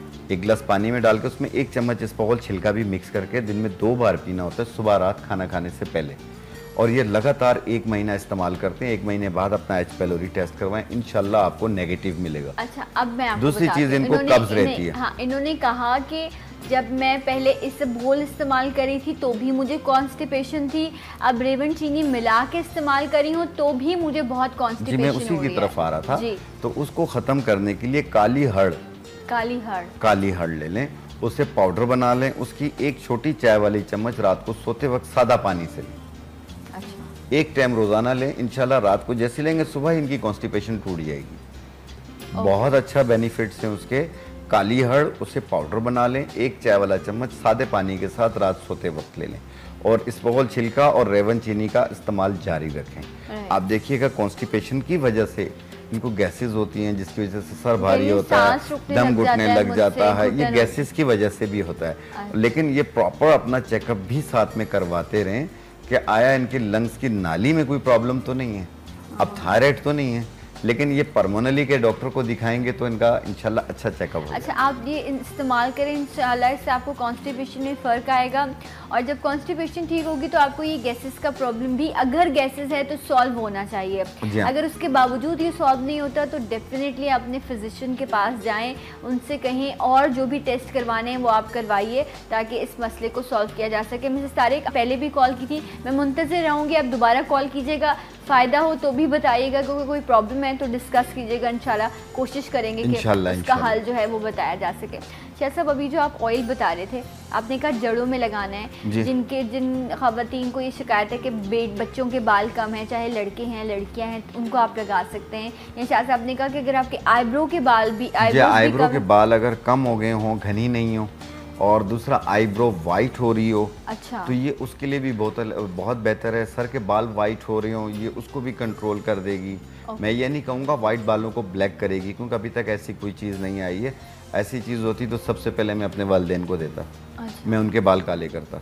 1 गिलास पानी में डाल के उसमें 1 चम्मच इसबगोल छिलका भी मिक्स करके दिन में 2 बार पीना होता है, सुबह रात खाना खाने से पहले। और ये लगातार 1 महीना इस्तेमाल करते हैं। 1 महीने बाद अपना H पाइलरी टेस्ट करवाएं, इंशाल्लाह आपको नेगेटिव मिलेगा। अच्छा, अब मैं आपको दूसरी चीज़, इनको कब्ज रहती है। हाँ, इन्होंने कहा कि जब मैं पहले इसबगोल इस्तेमाल करी थी तो भी मुझे कॉन्स्टिपेशन थी, अब रेवन चीनी मिला के इस्तेमाल करी हूँ तो भी मुझे बहुत कॉन्स्टिपेशन जी, मैं उसी की तरफ आ रहा था। तो उसको ख़त्म करने के लिए काली हड़ ले लें, उसे पाउडर बना लें, उसकी 1 छोटी चाय वाली चम्मच रात को सोते वक्त सादा पानी से लें। अच्छा। 1 टाइम रोजाना लें, इंशाल्लाह रात को जैसे लेंगे सुबह इनकी कॉन्स्टिपेशन टूट जाएगी। बहुत अच्छा बेनिफिट्स हैं उसके। काली हड़, उसे पाउडर बना लें, 1 चाय वाला चम्मच सादे पानी के साथ रात सोते वक्त ले लें, और इसबगोल छिलका और रेवन चीनी का इस्तेमाल जारी रखें। आप देखिएगा कॉन्स्टिपेशन की वजह से इनको गैसेस होती हैं, जिसकी वजह से सर भारी होता है, दम घुटने लग जाता है, ये गैसेस की वजह से भी होता है। लेकिन ये प्रॉपर अपना चेकअप भी साथ में करवाते रहें कि आया इनके लंग्स की नाली में कोई प्रॉब्लम तो नहीं है, अब थायराइड तो नहीं है, लेकिन ये पर्मोनली के डॉक्टर को दिखाएंगे तो इनका इंशाल्लाह अच्छा चेकअप होगा। अच्छा, आप ये इस्तेमाल करें, इंशाल्लाह इससे आपको कॉन्स्टिपेशन में फ़र्क आएगा। और जब कॉन्स्टिपेशन ठीक होगी तो आपको ये गैसेस का प्रॉब्लम भी, अगर गैसेस है तो सॉल्व होना चाहिए। अगर उसके बावजूद ये सॉल्व नहीं होता तो डेफिनेटली अपने फिजिशियन के पास जाएं, उनसे कहें और जो भी टेस्ट करवाने हैं वो आप करवाइए ताकि इस मसले को सॉल्व किया जा सके। मिसेस तारिक, पहले भी कॉल की थी, मैं मुंतज़िर रहूँगी, आप दोबारा कॉल कीजिएगा। फ़ायदा हो तो भी बताइएगा, क्योंकि कोई प्रॉब्लम है तो डिस्कस कीजिएगा, इंशाल्लाह कोशिश करेंगे कि उसका हल जो है वो बताया जा सके। शाह साहब, अभी जो आप ऑयल बता रहे थे, आपने कहा जड़ों में लगाना है। जिन ख़वातीन को ये शिकायत है कि बच्चों के बाल कम हैं, चाहे लड़के हैं लड़कियां हैं, उनको आप लगा सकते हैं। या शाह साहब ने कहा कि अगर आपके आईब्रो के बाल भी आईब्रो के बाल अगर कम हो गए हों, घनी नहीं हो, और दूसरा आईब्रो वाइट हो रही हो, अच्छा, तो ये उसके लिए भी बहुत बेहतर है। सर के बाल वाइट हो रहे हो, ये उसको भी कंट्रोल कर देगी। मैं ये नहीं कहूँगा वाइट बालों को ब्लैक करेगी, क्योंकि अभी तक ऐसी कोई चीज़ नहीं आई है। ऐसी चीज़ होती तो सबसे पहले मैं अपने वालिदैन को देता। अच्छा। मैं उनके बाल काले करता।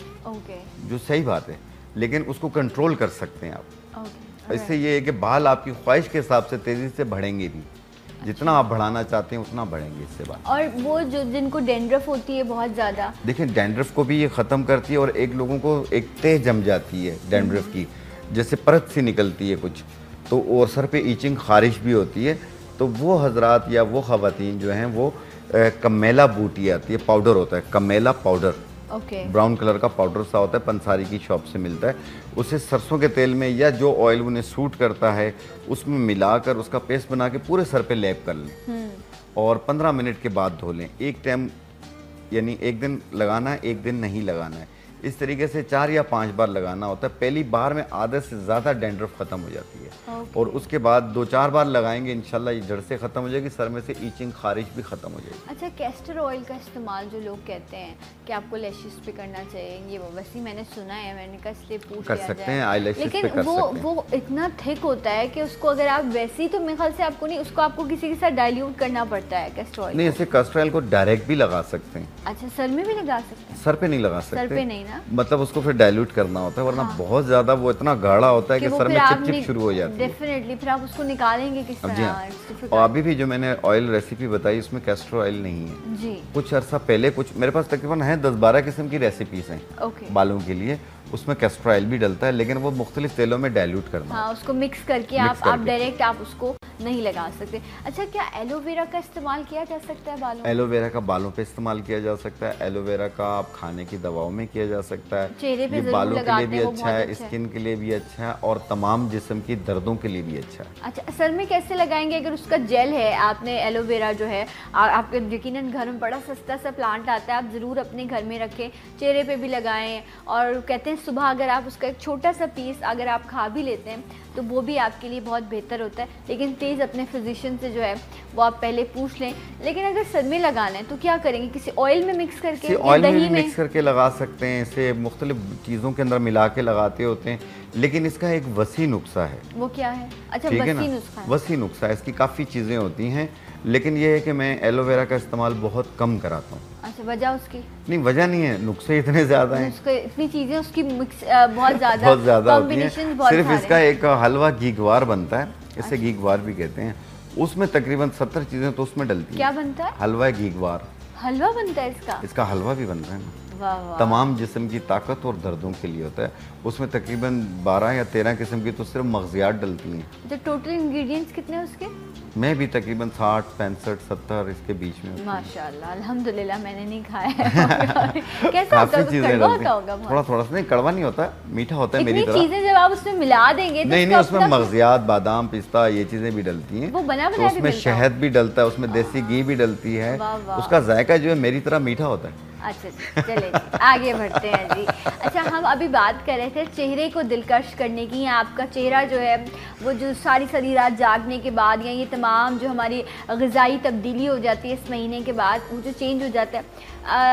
जो सही बात है, लेकिन उसको कंट्रोल कर सकते हैं आप। इससे ये है कि बाल आपकी ख्वाहिश के हिसाब से तेज़ी से बढ़ेंगे भी। जितना आप बढ़ाना चाहते हैं उतना बढ़ेंगे इससे बाल। और वो जो जिनको डैंड्रफ होती है बहुत ज़्यादा, देखिए डैंड्रफ को भी ये ख़त्म करती है। और एक लोगों को एक तह जम जाती है डैंड्रफ की, जैसे परत सी निकलती है कुछ, तो और सर पे ईचिंग खारिश भी होती है। तो वो हजरात या वो ख़वातीन जो हैं वो कमेला बूटी आती है, पाउडर होता है कमेला पाउडर, ब्राउन कलर का पाउडर सा होता है, पंसारी की शॉप से मिलता है। उसे सरसों के तेल में या जो ऑयल उन्हें सूट करता है उसमें मिलाकर उसका पेस्ट बना के पूरे सर पे लेप कर लें और 15 मिनट के बाद धो लें। एक टाइम यानी एक दिन लगाना है, एक दिन नहीं लगाना है। इस तरीके से 4 या 5 बार लगाना होता है। पहली बार में आधे से ज़्यादा डैंड्रफ ख़त्म हो जाती है। और उसके बाद 2-4 बार लगाएंगे, इंशाल्लाह ये जड़ से ख़त्म हो जाएगी, सर में से ईचिंग खारिश भी ख़त्म हो जाएगी। अच्छा, कैस्टर ऑयल का इस्तेमाल जो लोग कहते हैं कि आपको लैशेस पे करना चाहिए, ये वैसे मैंने सुना है, मैंने कहा इसलिए पूछ कर सकते हैं, आई लैशेस पे कर सकते हैं। वो इतना थिक होता है कि उसको अगर आप वैसे ही, तो मेरे ख्याल से आपको नहीं, उसको आपको किसी के साथ डाइल्यूट करना पड़ता है कैस्टर ऑयल। नहीं, ऐसे कैस्टर ऑयल को डायरेक्ट भी लगा सकते हैं। अच्छा, सर में भी लगा सकते हैं? सर पे नहीं लगा सकते, सर पे नहीं ना, मतलब उसको फिर डाइल्यूट करना होता है, वरना बहुत ज़्यादा वो इतना गाढ़ा होता है कि सर में चिपचिप शुरू हो जाती है। डेफिनेटली फिर आप उसको निकालेंगे किस तरह? और अभी भी जो मैंने ऑयल रेसिपी बताई उसमें कैस्टर ऑयल नहीं है जी। कुछ अर्सा पहले मेरे पास तकरीबन है 10-12 किस्म की रेसिपीज हैं बालों के लिए, उसमें कैस्टर ऑयल भी डलता है, लेकिन वो मुख्तलिफ तेलों में डाइल्यूट करना। हाँ, उसको मिक्स करके आप डायरेक्ट आप उसको नहीं लगा सकते। अच्छा, क्या एलोवेरा का इस्तेमाल किया जा सकता है बालों? एलोवेरा का बालों पे इस्तेमाल किया जा सकता है। एलोवेरा का आप खाने की दवाओं में किया जा सकता है। चेहरे पे बालों के लिए भी अच्छा है, स्किन के लिए भी अच्छा है, और तमाम जिस्म की दर्दों के लिए भी अच्छा है। अच्छा, सर में कैसे लगाएंगे? अगर उसका जेल है, आपने एलोवेरा जो है आपके यकीनन घर में बड़ा सस्ता सा प्लांट आता है, आप ज़रूर अपने घर में रखें, चेहरे पे भी लगाएं। और कहते हैं सुबह अगर आप उसका एक छोटा सा पीस अगर आप खा भी लेते हैं तो वो भी आपके लिए बहुत बेहतर होता है। लेकिन प्लीज़ अपने फिजिशियन से जो है वो आप पहले पूछ लें। लेकिन अगर सर में लगाना है तो क्या करेंगे? किसी ऑयल में मिक्स करके, ऑयल में मिक्स करके लगा सकते हैं। इसे मुख्तलिफ चीज़ों के अंदर मिला के लगाते होते हैं, लेकिन इसका एक वसी नुस्खा है। वो क्या है? अच्छा, वसी नुस्खा है। वसी नुस्खा है, इसकी काफ़ी चीज़ें होती हैं, लेकिन ये है कि मैं एलोवेरा का इस्तेमाल बहुत कम कराता हूँ। अच्छा, वजह उसकी? नहीं, वजह नहीं है, नुस्खे इतने ज़्यादा हैं, इतनी चीज़ें उसकी मिक्स बहुत ज़्यादा होती हैं। सिर्फ इसका एक हलवा घीगवार बनता है, इसे घीगवार भी कहते हैं, उसमें तकरीबन 70 चीज़ें तो उसमें डलती हैं। क्या बनता है? हलवा घीगवार। हलवा बनता है इसका हलवा भी बनता है ना। वाह वाह। तमाम जिस्म की ताकत और दर्दों के लिए होता है। उसमें तकरीबन 12 या 13 किस्म की तो सिर्फ मग़ज़ियात डलती हैं। तो टोटल इंग्रेडिएंट्स कितने उसके? मैं भी तकरीबन 60, 65, 70 इसके बीच में। माशाल्लाह, अल्हम्दुलिल्लाह, मैंने नहीं खाया है। कैसा होता है? कड़वा होगा? थोड़ा नहीं, कड़वा नहीं होता, मीठा होता है मेरी तरह। चीजें जब आप उसमें मिला देंगे तो नहीं, उसमें मग़ज़ियात, बादाम, पिस्ता, ये चीजें भी डलती हैं। वो बना तो उसमें शहद भी डलता है, उसमें देसी घी भी डलती है। उसका जायका जो है मेरी तरह मीठा होता है। अच्छा, चले आगे बढ़ते हैं जी। अच्छा, हम अभी बात कर रहे थे चेहरे को दिलकश करने की। आपका चेहरा जो है वो जो सारी रात जागने के बाद या ये तमाम जो हमारी ग़िज़ाई तब्दीली हो जाती है इस महीने के बाद, वो जो चेंज हो जाता है,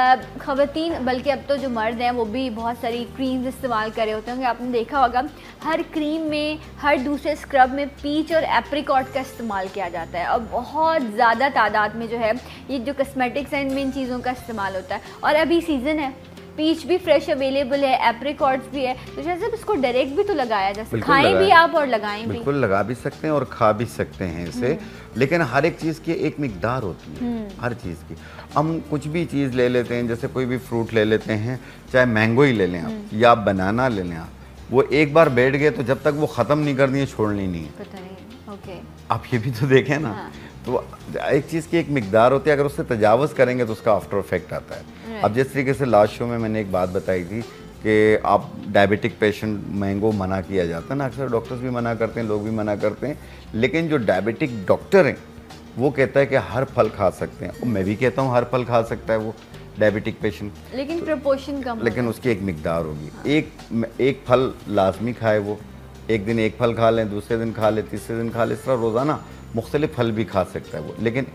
ख़वातीन बल्कि अब तो जो मर्द हैं वो भी बहुत सारी क्रीम्स इस्तेमाल कर रहे होते होंगे। आपने देखा होगा हर क्रीम में, हर दूसरे स्क्रब में पीच और एप्रिकॉट का इस्तेमाल किया जाता है, और बहुत ज़्यादा तादाद में जो है ये जो कस्मेटिक्स हैं इनमें इन चीज़ों का इस्तेमाल होता है। और अभी सीज़न है, पीच भी फ्रेश अवेलेबल है, एप्रिकॉट्स भी है, तो जैसे इसको डायरेक्ट भी तो लगाया जा सकता है, खाएं भी आप और लगाएं भी। बिल्कुल लगा भी सकते हैं और खा भी सकते हैं इसे, लेकिन हर एक चीज़ की एक मिकदार होती है। हर चीज़ की हम कुछ भी चीज़ ले लेते हैं, जैसे कोई भी फ्रूट ले लेते हैं, चाहे मैंगो ही ले लें आप या बनाना ले लें आप, वो एक बार बैठ गए तो जब तक वो ख़त्म नहीं करनी है छोड़नी नहीं है। पता नहीं, ओके। आप ये भी तो देखें ना। हाँ। तो एक चीज़ की एक मिकदार होती है, अगर उससे तजावज़ करेंगे तो उसका आफ्टर इफेक्ट आता है। अब जिस तरीके से लास्ट शो में मैंने एक बात बताई थी कि आप डायबिटिक पेशेंट मैंगो मना किया जाता है ना, अक्सर डॉक्टर्स भी मना करते हैं, लोग भी मना करते हैं, लेकिन जो डायबिटिक डॉक्टर हैं वो कहता है कि हर फल खा सकते हैं, और मैं भी कहता हूँ हर फल खा सकता है वो डायबिटिक पेशेंट, लेकिन प्रोपोर्शन कम, लेकिन उसकी एक मिकदार होगी। एक फल लाजमी खाए वो, एक दिन एक फल खा लें, दूसरे दिन खा ले, तीसरे दिन खा ले, इस तरह रोज़ाना मुख्तलिफ फल भी खा सकता है वो, लेकिन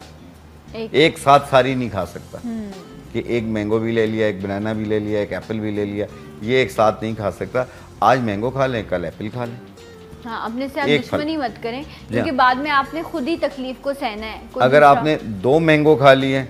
एक साथ सारी नहीं खा सकता कि एक मैंगो भी ले लिया, एक बनाना भी ले लिया, एक एप्पल भी ले लिया, ये एक साथ नहीं खा सकता। आज मैंगो खा लें, कल एप्पल खा लें। हाँ, अपने से आप दुश्मनी मत करें, क्योंकि बाद में आपने खुद ही तकलीफ को सहना है। अगर आपने 2 मैंगो खा लिए,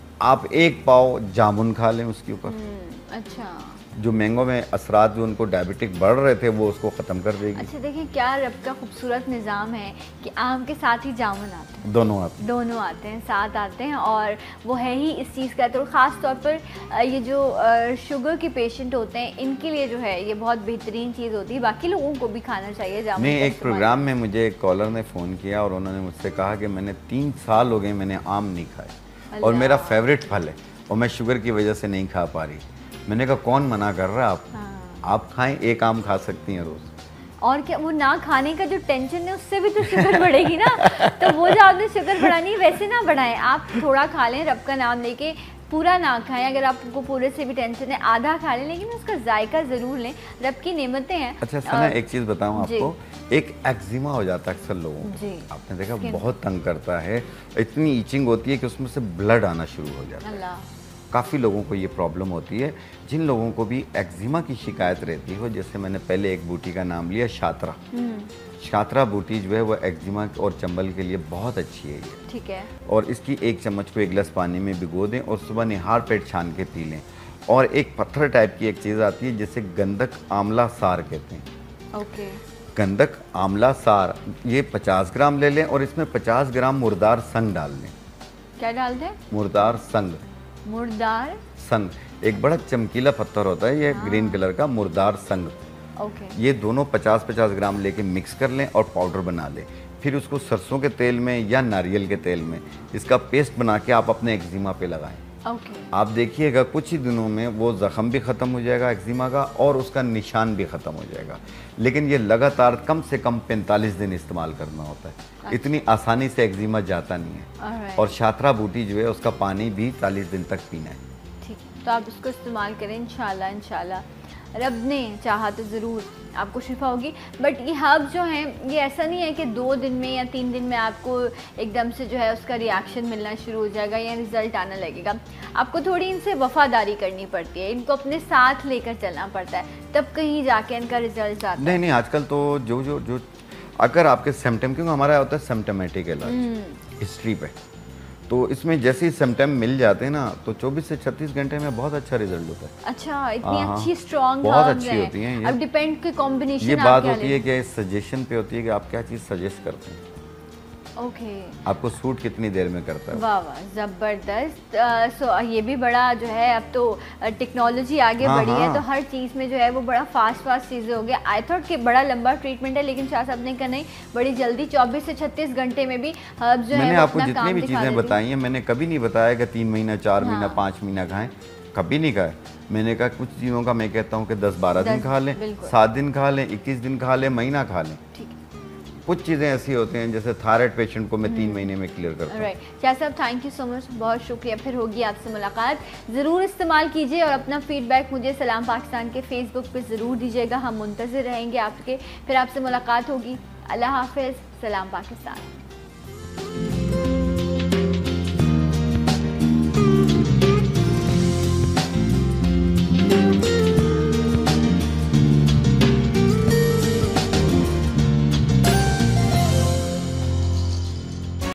आप 1 पाव जामुन खा लें उसके ऊपर। अच्छा, जो मैंगो में असरात जो उनको डायबिटिक बढ़ रहे थे वो उसको ख़त्म कर देगी। अच्छा, देखिए क्या रब का खूबसूरत निज़ाम है कि आम के साथ ही जामुन आते हैं, दोनों आते हैं, साथ आते हैं, और वो है ही इस चीज़ का। तो ख़ास तौर पर ये जो शुगर के पेशेंट होते हैं इनके लिए जो है ये बहुत बेहतरीन चीज़ होती है। बाकी लोगों को भी खाना चाहिए जामुन। नहीं, एक प्रोग्राम में मुझे एक कॉलर ने फ़ोन किया और उन्होंने मुझसे कहा कि मैंने 3 साल हो गए मैंने आम नहीं खाए और मेरा फेवरेट फल है और मैं शुगर की वजह से नहीं खा पा रही। मैंने कहा कौन मना कर रहा है आपको? आप खाएं, 1 आम खा सकती हैं रोज़। और क्या, वो ना खाने का जो टेंशन है उससे भी तो शुगर बढ़ेगी ना। तो वो जो आपने शुगर बढ़ानी है वैसे ना बढ़ाएं, आप थोड़ा खा लें, रब का नाम लेके, पूरा ना खाएं। अगर आपको पूरे से भी टेंशन है आधा खा लें, लेकिन उसका जायका ज़रूर लें, रब की नेमतें हैं। अच्छा सना, एक चीज़ बताऊँ आपको, एक एक्जिमा हो जाता है अक्सर लोगों को, आपने देखा बहुत तंग करता है, इतनी ईचिंग होती है कि उसमें से ब्लड आना शुरू हो जाता है। काफ़ी लोगों को ये प्रॉब्लम होती है। जिन लोगों को भी एक्जिमा की शिकायत रहती हो, जैसे मैंने पहले एक बूटी का नाम लिया शात्रा, शात्रा बूटी जो है वो एक्जिमा और चंबल के लिए बहुत अच्छी है ये, ठीक है। और इसकी 1 चम्मच को 1 गिलास पानी में भिगो दें और सुबह निहार पेट छान के पी लें। और एक पत्थर टाइप की एक चीज़ आती है जिसे गंधक आंवला सार कहते हैं। ओके, गंधक आंवला सार, ये 50 ग्राम ले लें और इसमें 50 ग्राम मुर्दार संग डाल दें। क्या डाल दें? मुर्दार संग। मुर्दार संग एक बड़ा चमकीला पत्थर होता है, ये ग्रीन कलर का मुर्दार संग। ओके, ये दोनों 50-50 ग्राम लेके मिक्स कर लें और पाउडर बना लें। फिर उसको सरसों के तेल में या नारियल के तेल में इसका पेस्ट बना के आप अपने एक्जिमा पे लगाएं। ओके, आप देखिएगा कुछ ही दिनों में वो ज़ख़म भी ख़त्म हो जाएगा एक्जिमा का और उसका निशान भी ख़त्म हो जाएगा। लेकिन ये लगातार कम से कम 45 दिन इस्तेमाल करना होता है। इतनी आसानी से एक्जिमा जाता नहीं है। और शात्रा बूटी जो है उसका पानी भी 40 दिन तक पीना है। ठीक है, तो आप इसको इस्तेमाल करें, इंशाल्लाह इंशाल्लाह रब ने चाहा तो ज़रूर आपको शिफा होगी। बट ये हर्ब जो हैं ये ऐसा नहीं है कि 2 दिन में या 3 दिन में आपको एकदम से जो है उसका रिएक्शन मिलना शुरू हो जाएगा या रिज़ल्ट आने लगेगा। आपको थोड़ी इनसे वफ़ादारी करनी पड़ती है, इनको अपने साथ लेकर चलना पड़ता है, तब कहीं जाके इनका रिजल्ट आता है। नहीं, आजकल तो जो अगर आपके सिम्टम, क्योंकि हमारा होता है सिम्टमेटिक इलाज हिस्ट्री पे, तो इसमें जैसे ही सिम्टम मिल जाते हैं ना तो 24 से 36 घंटे में बहुत अच्छा रिजल्ट होता है। अच्छा, इतनी अच्छी स्ट्रॉन्ग बहुत अच्छी होती हैं। अब डिपेंड के कॉम्बिनेशन, ये बात होती है कि सजेशन पे होती है कि आप क्या चीज़ सजेस्ट करते हैं। ओके, आपको सूट कितनी देर में करता है। वाह वाह, ज़बरदस्त। सो ये भी बड़ा जो है, अब तो टेक्नोलॉजी आगे बढ़ी है तो हर चीज़ में जो है वो बड़ा फास्ट चीज़ें हो गया। आई थॉट कि बड़ा लंबा ट्रीटमेंट है, लेकिन शाह साहब ने कहा नहीं, बड़ी जल्दी 24 से 36 घंटे में भी जो है। मैंने आपको जितनी भी चीज़ें बताई हैं, मैंने कभी नहीं बताया कि 3 महीना 4 महीना 5 महीना खाएं, कभी नहीं कहा। मैंने कहा कुछ चीज़ों का मैं कहता हूँ कि 10-12 दिन खा लें, 7 दिन खा लें, 21 दिन खा लें, महीना खा लें। कुछ चीज़ें ऐसी होती हैं जैसे थायराइड पेशेंट को मैं 3 महीने में क्लियर करता हूँ। राइट, शाह साहब थैंक यू सो मच, बहुत शुक्रिया। फिर होगी आपसे मुलाकात, ज़रूर इस्तेमाल कीजिए और अपना फीडबैक मुझे सलाम पाकिस्तान के फेसबुक पे ज़रूर दीजिएगा, हम मुंतज़िर रहेंगे आपके। फिर आपसे मुलाकात होगी। अल्लाह हाफ़िज़, सलाम पाकिस्तान।